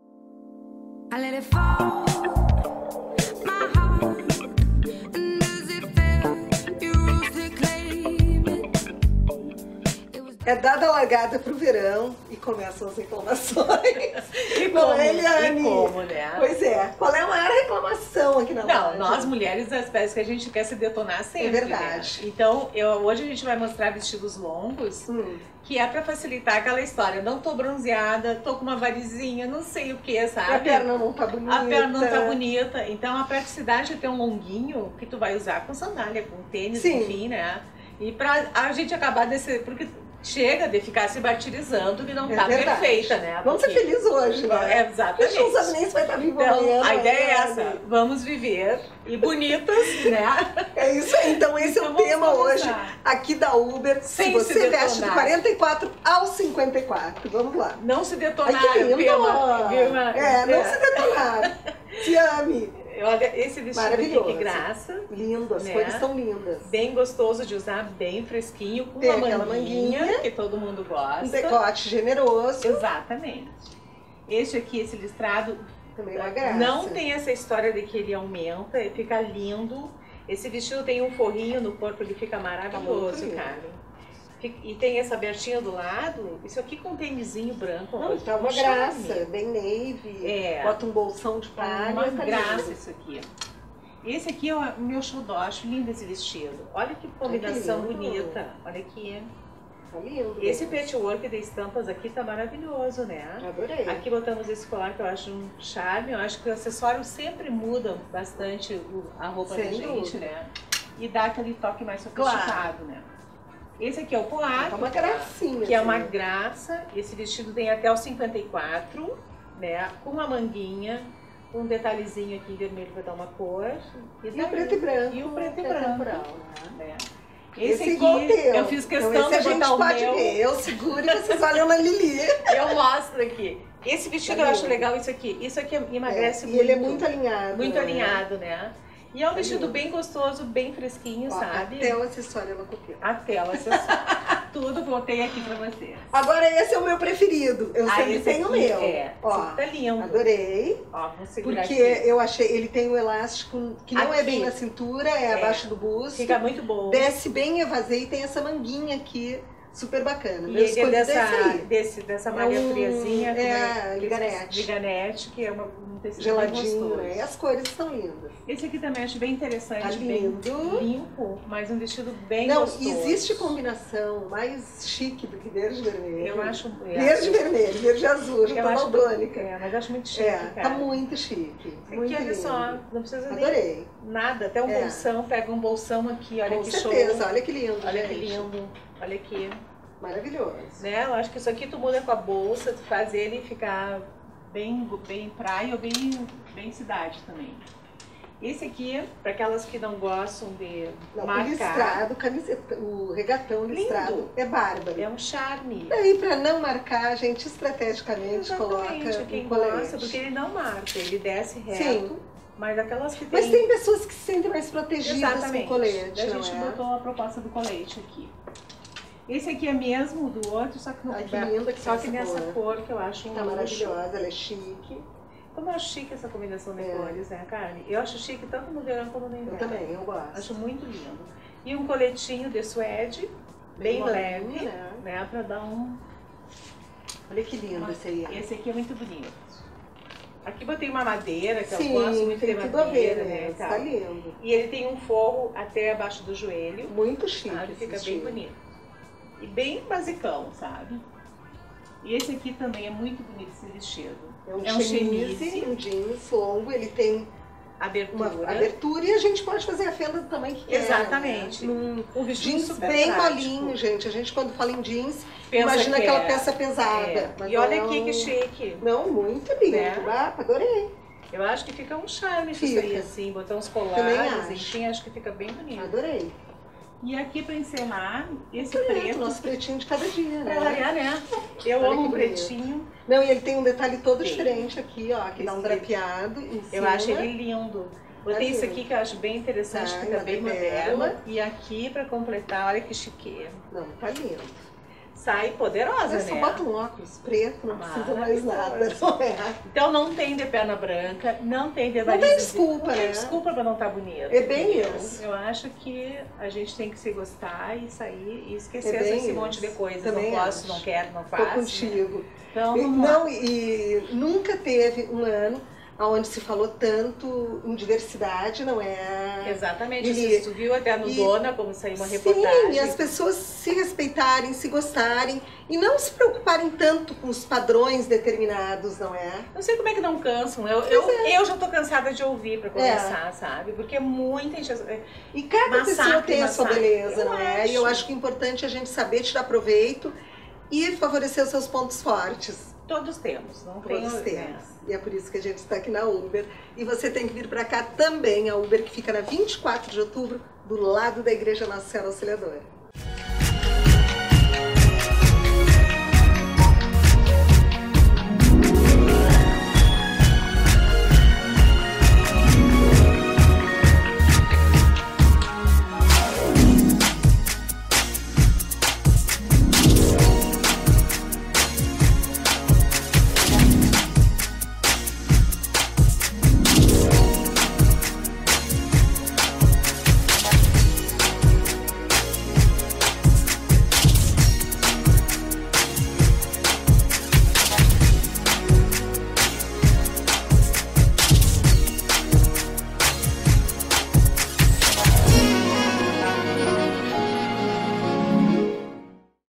Speaker 4: I let it fall, my heart, and as it fell, you rose to claim it.
Speaker 1: É dada a largada pro verão e começam as reclamações.
Speaker 13: E
Speaker 1: Não
Speaker 13: como,
Speaker 1: é, Eliane?
Speaker 13: e como, né?
Speaker 1: Pois é. Qual é a maior reclamação aqui na loja?
Speaker 13: Não, nós mulheres, as peças que a gente quer se detonar sempre.
Speaker 1: É verdade.
Speaker 13: Né? Então, hoje a gente vai mostrar vestidos longos, que é pra facilitar aquela história. Não tô bronzeada, tô com uma varizinha, não sei o que, sabe?
Speaker 1: A perna não tá bonita.
Speaker 13: A perna não tá bonita. Então, a praticidade de ter um longuinho que tu vai usar com sandália, com tênis,
Speaker 1: Sim.
Speaker 13: enfim, né? E pra a gente acabar desse... Porque chega de ficar se martirizando que não tá
Speaker 1: verdade.
Speaker 13: Perfeita, né?
Speaker 1: Vamos ser felizes hoje, né?
Speaker 13: É, exatamente.
Speaker 1: A gente não sabe nem se vai estar vivo
Speaker 13: Então,
Speaker 1: amanhã.
Speaker 13: a ideia é
Speaker 1: Eliane.
Speaker 13: essa. Vamos viver e bonitas, né?
Speaker 1: É isso aí. Então esse é o tema hoje aqui da Uber.
Speaker 13: Sem
Speaker 1: se você
Speaker 13: se
Speaker 1: veste do
Speaker 13: detonar.
Speaker 1: 44 ao 54. Vamos lá.
Speaker 13: Não se detonar.
Speaker 1: Ai, que lindo! Não
Speaker 13: se
Speaker 1: se detonar. Se ame.
Speaker 13: Olha, esse vestido aqui,
Speaker 1: Maravilhoso.
Speaker 13: que graça.
Speaker 1: Lindo, as
Speaker 13: né?
Speaker 1: cores são lindas.
Speaker 13: Bem gostoso de usar, bem fresquinho, com
Speaker 1: Tem
Speaker 13: uma
Speaker 1: aquela
Speaker 13: manguinha, que todo mundo gosta.
Speaker 1: Um decote generoso.
Speaker 13: Exatamente. Este aqui, esse listrado,
Speaker 1: também é uma graça.
Speaker 13: Não tem essa história de que ele aumenta, ele fica lindo. Esse vestido tem um forrinho no corpo, ele fica maravilhoso, cara. E tem essa abertinha do lado, isso aqui com um tênisinho branco.
Speaker 1: Não, tá uma graça, bem navy, bota um bolsão de palha.
Speaker 13: Uma
Speaker 1: tá
Speaker 13: graça
Speaker 1: lindo.
Speaker 13: isso aqui. Esse aqui é o meu xodó, acho lindo esse vestido. Olha que combinação bonita, olha aqui.
Speaker 1: Tá lindo.
Speaker 13: Esse patchwork de estampas aqui tá maravilhoso, né?
Speaker 1: Adorei.
Speaker 13: Aqui botamos esse colar que eu acho um charme, eu acho que os acessórios sempre mudam bastante a roupa da gente, né? E dá aquele toque mais sofisticado, né? Esse aqui é o colar,
Speaker 1: é uma gracinha,
Speaker 13: que é uma
Speaker 1: assim.
Speaker 13: graça. Esse vestido tem até o 54, né? Com uma manguinha, um detalhezinho aqui em vermelho para dar uma cor.
Speaker 1: E o preto e branco.
Speaker 13: E o preto e branco. Né?
Speaker 1: Esse
Speaker 13: aqui,
Speaker 1: igual teu.
Speaker 13: eu fiz questão
Speaker 1: então, esse
Speaker 13: de
Speaker 1: a gente
Speaker 13: botar o
Speaker 1: pode
Speaker 13: meu.
Speaker 1: ver. Eu seguro e vocês olham na Lili.
Speaker 13: Eu mostro aqui. Esse vestido eu acho legal, isso aqui. Isso aqui emagrece muito.
Speaker 1: E ele é muito alinhado.
Speaker 13: Muito
Speaker 1: né?
Speaker 13: alinhado, né? E é um vestido bem gostoso, bem fresquinho, sabe?
Speaker 1: Até o acessório ela copiou.
Speaker 13: Até o acessório. Tudo botei aqui pra vocês.
Speaker 1: Agora esse é o meu preferido. Eu sempre
Speaker 13: esse
Speaker 1: tenho o
Speaker 13: aqui
Speaker 1: meu.
Speaker 13: Ó, tá lindo.
Speaker 1: Adorei.
Speaker 13: Ó, vamos segurar
Speaker 1: porque
Speaker 13: aqui.
Speaker 1: eu achei, ele tem um elástico que não é
Speaker 13: Aqui.
Speaker 1: bem na cintura, é abaixo do busto.
Speaker 13: Fica muito bom.
Speaker 1: Desce bem evasei e tem essa manguinha aqui. Super bacana.
Speaker 13: E
Speaker 1: Meu
Speaker 13: ele é
Speaker 1: escolhido
Speaker 13: dessa malha friazinha.
Speaker 1: liganete.
Speaker 13: Liganete, que é um tecido
Speaker 1: Geladinho,
Speaker 13: bem gostoso.
Speaker 1: né? E as cores são lindas.
Speaker 13: Esse aqui também acho bem interessante,
Speaker 1: Tá
Speaker 13: bem
Speaker 1: lindo.
Speaker 13: limpo, mas um vestido bem
Speaker 1: Não,
Speaker 13: gostoso.
Speaker 1: existe combinação mais chique do que verde e vermelho.
Speaker 13: Eu acho...
Speaker 1: Verde e vermelho, verde e azul, já tô daltônica.
Speaker 13: Mas acho muito chique, cara.
Speaker 1: Tá muito chique. Muito
Speaker 13: Aqui, olha
Speaker 1: lindo.
Speaker 13: só, não precisa
Speaker 1: Adorei.
Speaker 13: nem nada, até um bolsão, pega um bolsão aqui, olha
Speaker 1: Com
Speaker 13: que
Speaker 1: certeza,
Speaker 13: show.
Speaker 1: olha que lindo,
Speaker 13: Olha que
Speaker 1: gente.
Speaker 13: lindo, olha aqui.
Speaker 1: Maravilhoso.
Speaker 13: Né? Eu acho que isso aqui tu muda com a bolsa, tu faz ele ficar bem praia ou bem cidade também. Esse aqui, para aquelas que não gostam de marcar.
Speaker 1: O listrado, o regatão listrado
Speaker 13: Lindo.
Speaker 1: é bárbaro.
Speaker 13: É um charme.
Speaker 1: Daí, para não marcar, a gente estrategicamente coloca
Speaker 13: quem
Speaker 1: um colete.
Speaker 13: gosta, porque ele não marca, ele desce reto.
Speaker 1: Sim.
Speaker 13: Mas aquelas que
Speaker 1: Mas tem pessoas que se sentem mais protegidas
Speaker 13: Exatamente.
Speaker 1: com o colete,
Speaker 13: A
Speaker 1: não
Speaker 13: gente
Speaker 1: é?
Speaker 13: botou a proposta do colete aqui. Esse aqui é mesmo do outro, só que,
Speaker 1: que linda que
Speaker 13: só
Speaker 1: tá
Speaker 13: que
Speaker 1: essa
Speaker 13: nessa
Speaker 1: cor.
Speaker 13: cor que eu acho
Speaker 1: Tá maravilhosa, ela é chique.
Speaker 13: Como eu acho chique essa combinação de cores, né, Carne? Eu acho chique tanto no verão como no inverno.
Speaker 1: Eu também, eu gosto.
Speaker 13: Acho muito lindo. E um coletinho de suede, bem leve, né? Pra dar
Speaker 1: Olha que lindo esse aí.
Speaker 13: Esse aqui é muito bonito. Aqui botei uma madeira, que
Speaker 1: Sim,
Speaker 13: eu gosto muito de
Speaker 1: tem tudo a
Speaker 13: madeira,
Speaker 1: ver, né? Tá lindo.
Speaker 13: E ele tem um forro até abaixo do joelho.
Speaker 1: Muito chique,
Speaker 13: sabe? Fica
Speaker 1: esse
Speaker 13: bem
Speaker 1: estilo.
Speaker 13: bonito. E bem basicão, sabe? E esse aqui também é muito bonito esse vestido.
Speaker 1: É um chemise, um jeans longo, ele tem
Speaker 13: abertura.
Speaker 1: Uma abertura e a gente pode fazer a fenda do tamanho que quer.
Speaker 13: Exatamente.
Speaker 1: Um
Speaker 13: vestido
Speaker 1: jeans
Speaker 13: super
Speaker 1: bem
Speaker 13: prático.
Speaker 1: molinho, gente. A gente quando fala em jeans,
Speaker 13: Pensa
Speaker 1: imagina
Speaker 13: que
Speaker 1: aquela
Speaker 13: é.
Speaker 1: peça pesada.
Speaker 13: É.
Speaker 1: Mas
Speaker 13: E olha
Speaker 1: não-
Speaker 13: aqui que chique.
Speaker 1: Não, muito lindo.
Speaker 13: Né?
Speaker 1: Ah, adorei.
Speaker 13: Eu acho que fica um charme isso
Speaker 1: Fica.
Speaker 13: aí, assim, botar uns
Speaker 1: Também
Speaker 13: colares,
Speaker 1: acho.
Speaker 13: enfim, acho que fica bem bonito.
Speaker 1: Adorei.
Speaker 13: E aqui pra encerrar, esse
Speaker 1: Preto,
Speaker 13: preto.
Speaker 1: nosso pretinho de cada dia, né?
Speaker 13: Pra variar, né? Eu
Speaker 1: Olha
Speaker 13: amo
Speaker 1: que
Speaker 13: um
Speaker 1: bonito.
Speaker 13: pretinho.
Speaker 1: Não, e ele tem um detalhe todo
Speaker 13: Tem.
Speaker 1: diferente aqui, ó, que dá um
Speaker 13: Esse
Speaker 1: drapeado em
Speaker 13: Eu
Speaker 1: cima.
Speaker 13: acho ele lindo. Botei isso aqui que eu acho bem interessante,
Speaker 1: Tá,
Speaker 13: fica bem
Speaker 1: madeira.
Speaker 13: moderno. E aqui pra completar, olha que chiqueira.
Speaker 1: Não, tá lindo.
Speaker 13: Sai poderosa,
Speaker 1: Eu só
Speaker 13: né?
Speaker 1: bota um óculos preto, não precisa mais nada. Não é?
Speaker 13: Então não tem de perna branca, não tem de
Speaker 1: Não
Speaker 13: variz.
Speaker 1: tem desculpa,
Speaker 13: Não tem
Speaker 1: né?
Speaker 13: desculpa pra não estar bonito.
Speaker 1: É bem
Speaker 13: entendeu?
Speaker 1: isso.
Speaker 13: Eu acho que a gente tem que se gostar e sair e esquecer
Speaker 1: É bem
Speaker 13: esse monte de
Speaker 1: isso.
Speaker 13: coisas.
Speaker 1: Também
Speaker 13: Não posso,
Speaker 1: acho.
Speaker 13: não quero, não
Speaker 1: Tô
Speaker 13: faço.
Speaker 1: contigo.
Speaker 13: Então,
Speaker 1: E-
Speaker 13: vamos lá.
Speaker 1: não, e nunca teve um ano onde se falou tanto em diversidade, não é?
Speaker 13: Exatamente,
Speaker 1: E-
Speaker 13: tu viu até no
Speaker 1: e-
Speaker 13: Dona como saiu uma
Speaker 1: Sim,
Speaker 13: reportagem.
Speaker 1: e as pessoas se respeitarem, se gostarem e não se preocuparem tanto com os padrões determinados, não é?
Speaker 13: Não sei como é que não cansam. Eu já tô cansada de ouvir pra começar, sabe? Porque muita gente.
Speaker 1: E cada pessoa tem a sua beleza,
Speaker 13: Eu
Speaker 1: não é? E eu acho que é importante a gente saber tirar proveito e favorecer os seus pontos fortes.
Speaker 13: Todos temos, não
Speaker 1: Todos
Speaker 13: tem.
Speaker 1: temos. E é por isso que a gente está aqui na Uber. E você tem que vir para cá também, a Uber que fica na 24 de outubro, do lado da Igreja Nossa Senhora Auxiliadora.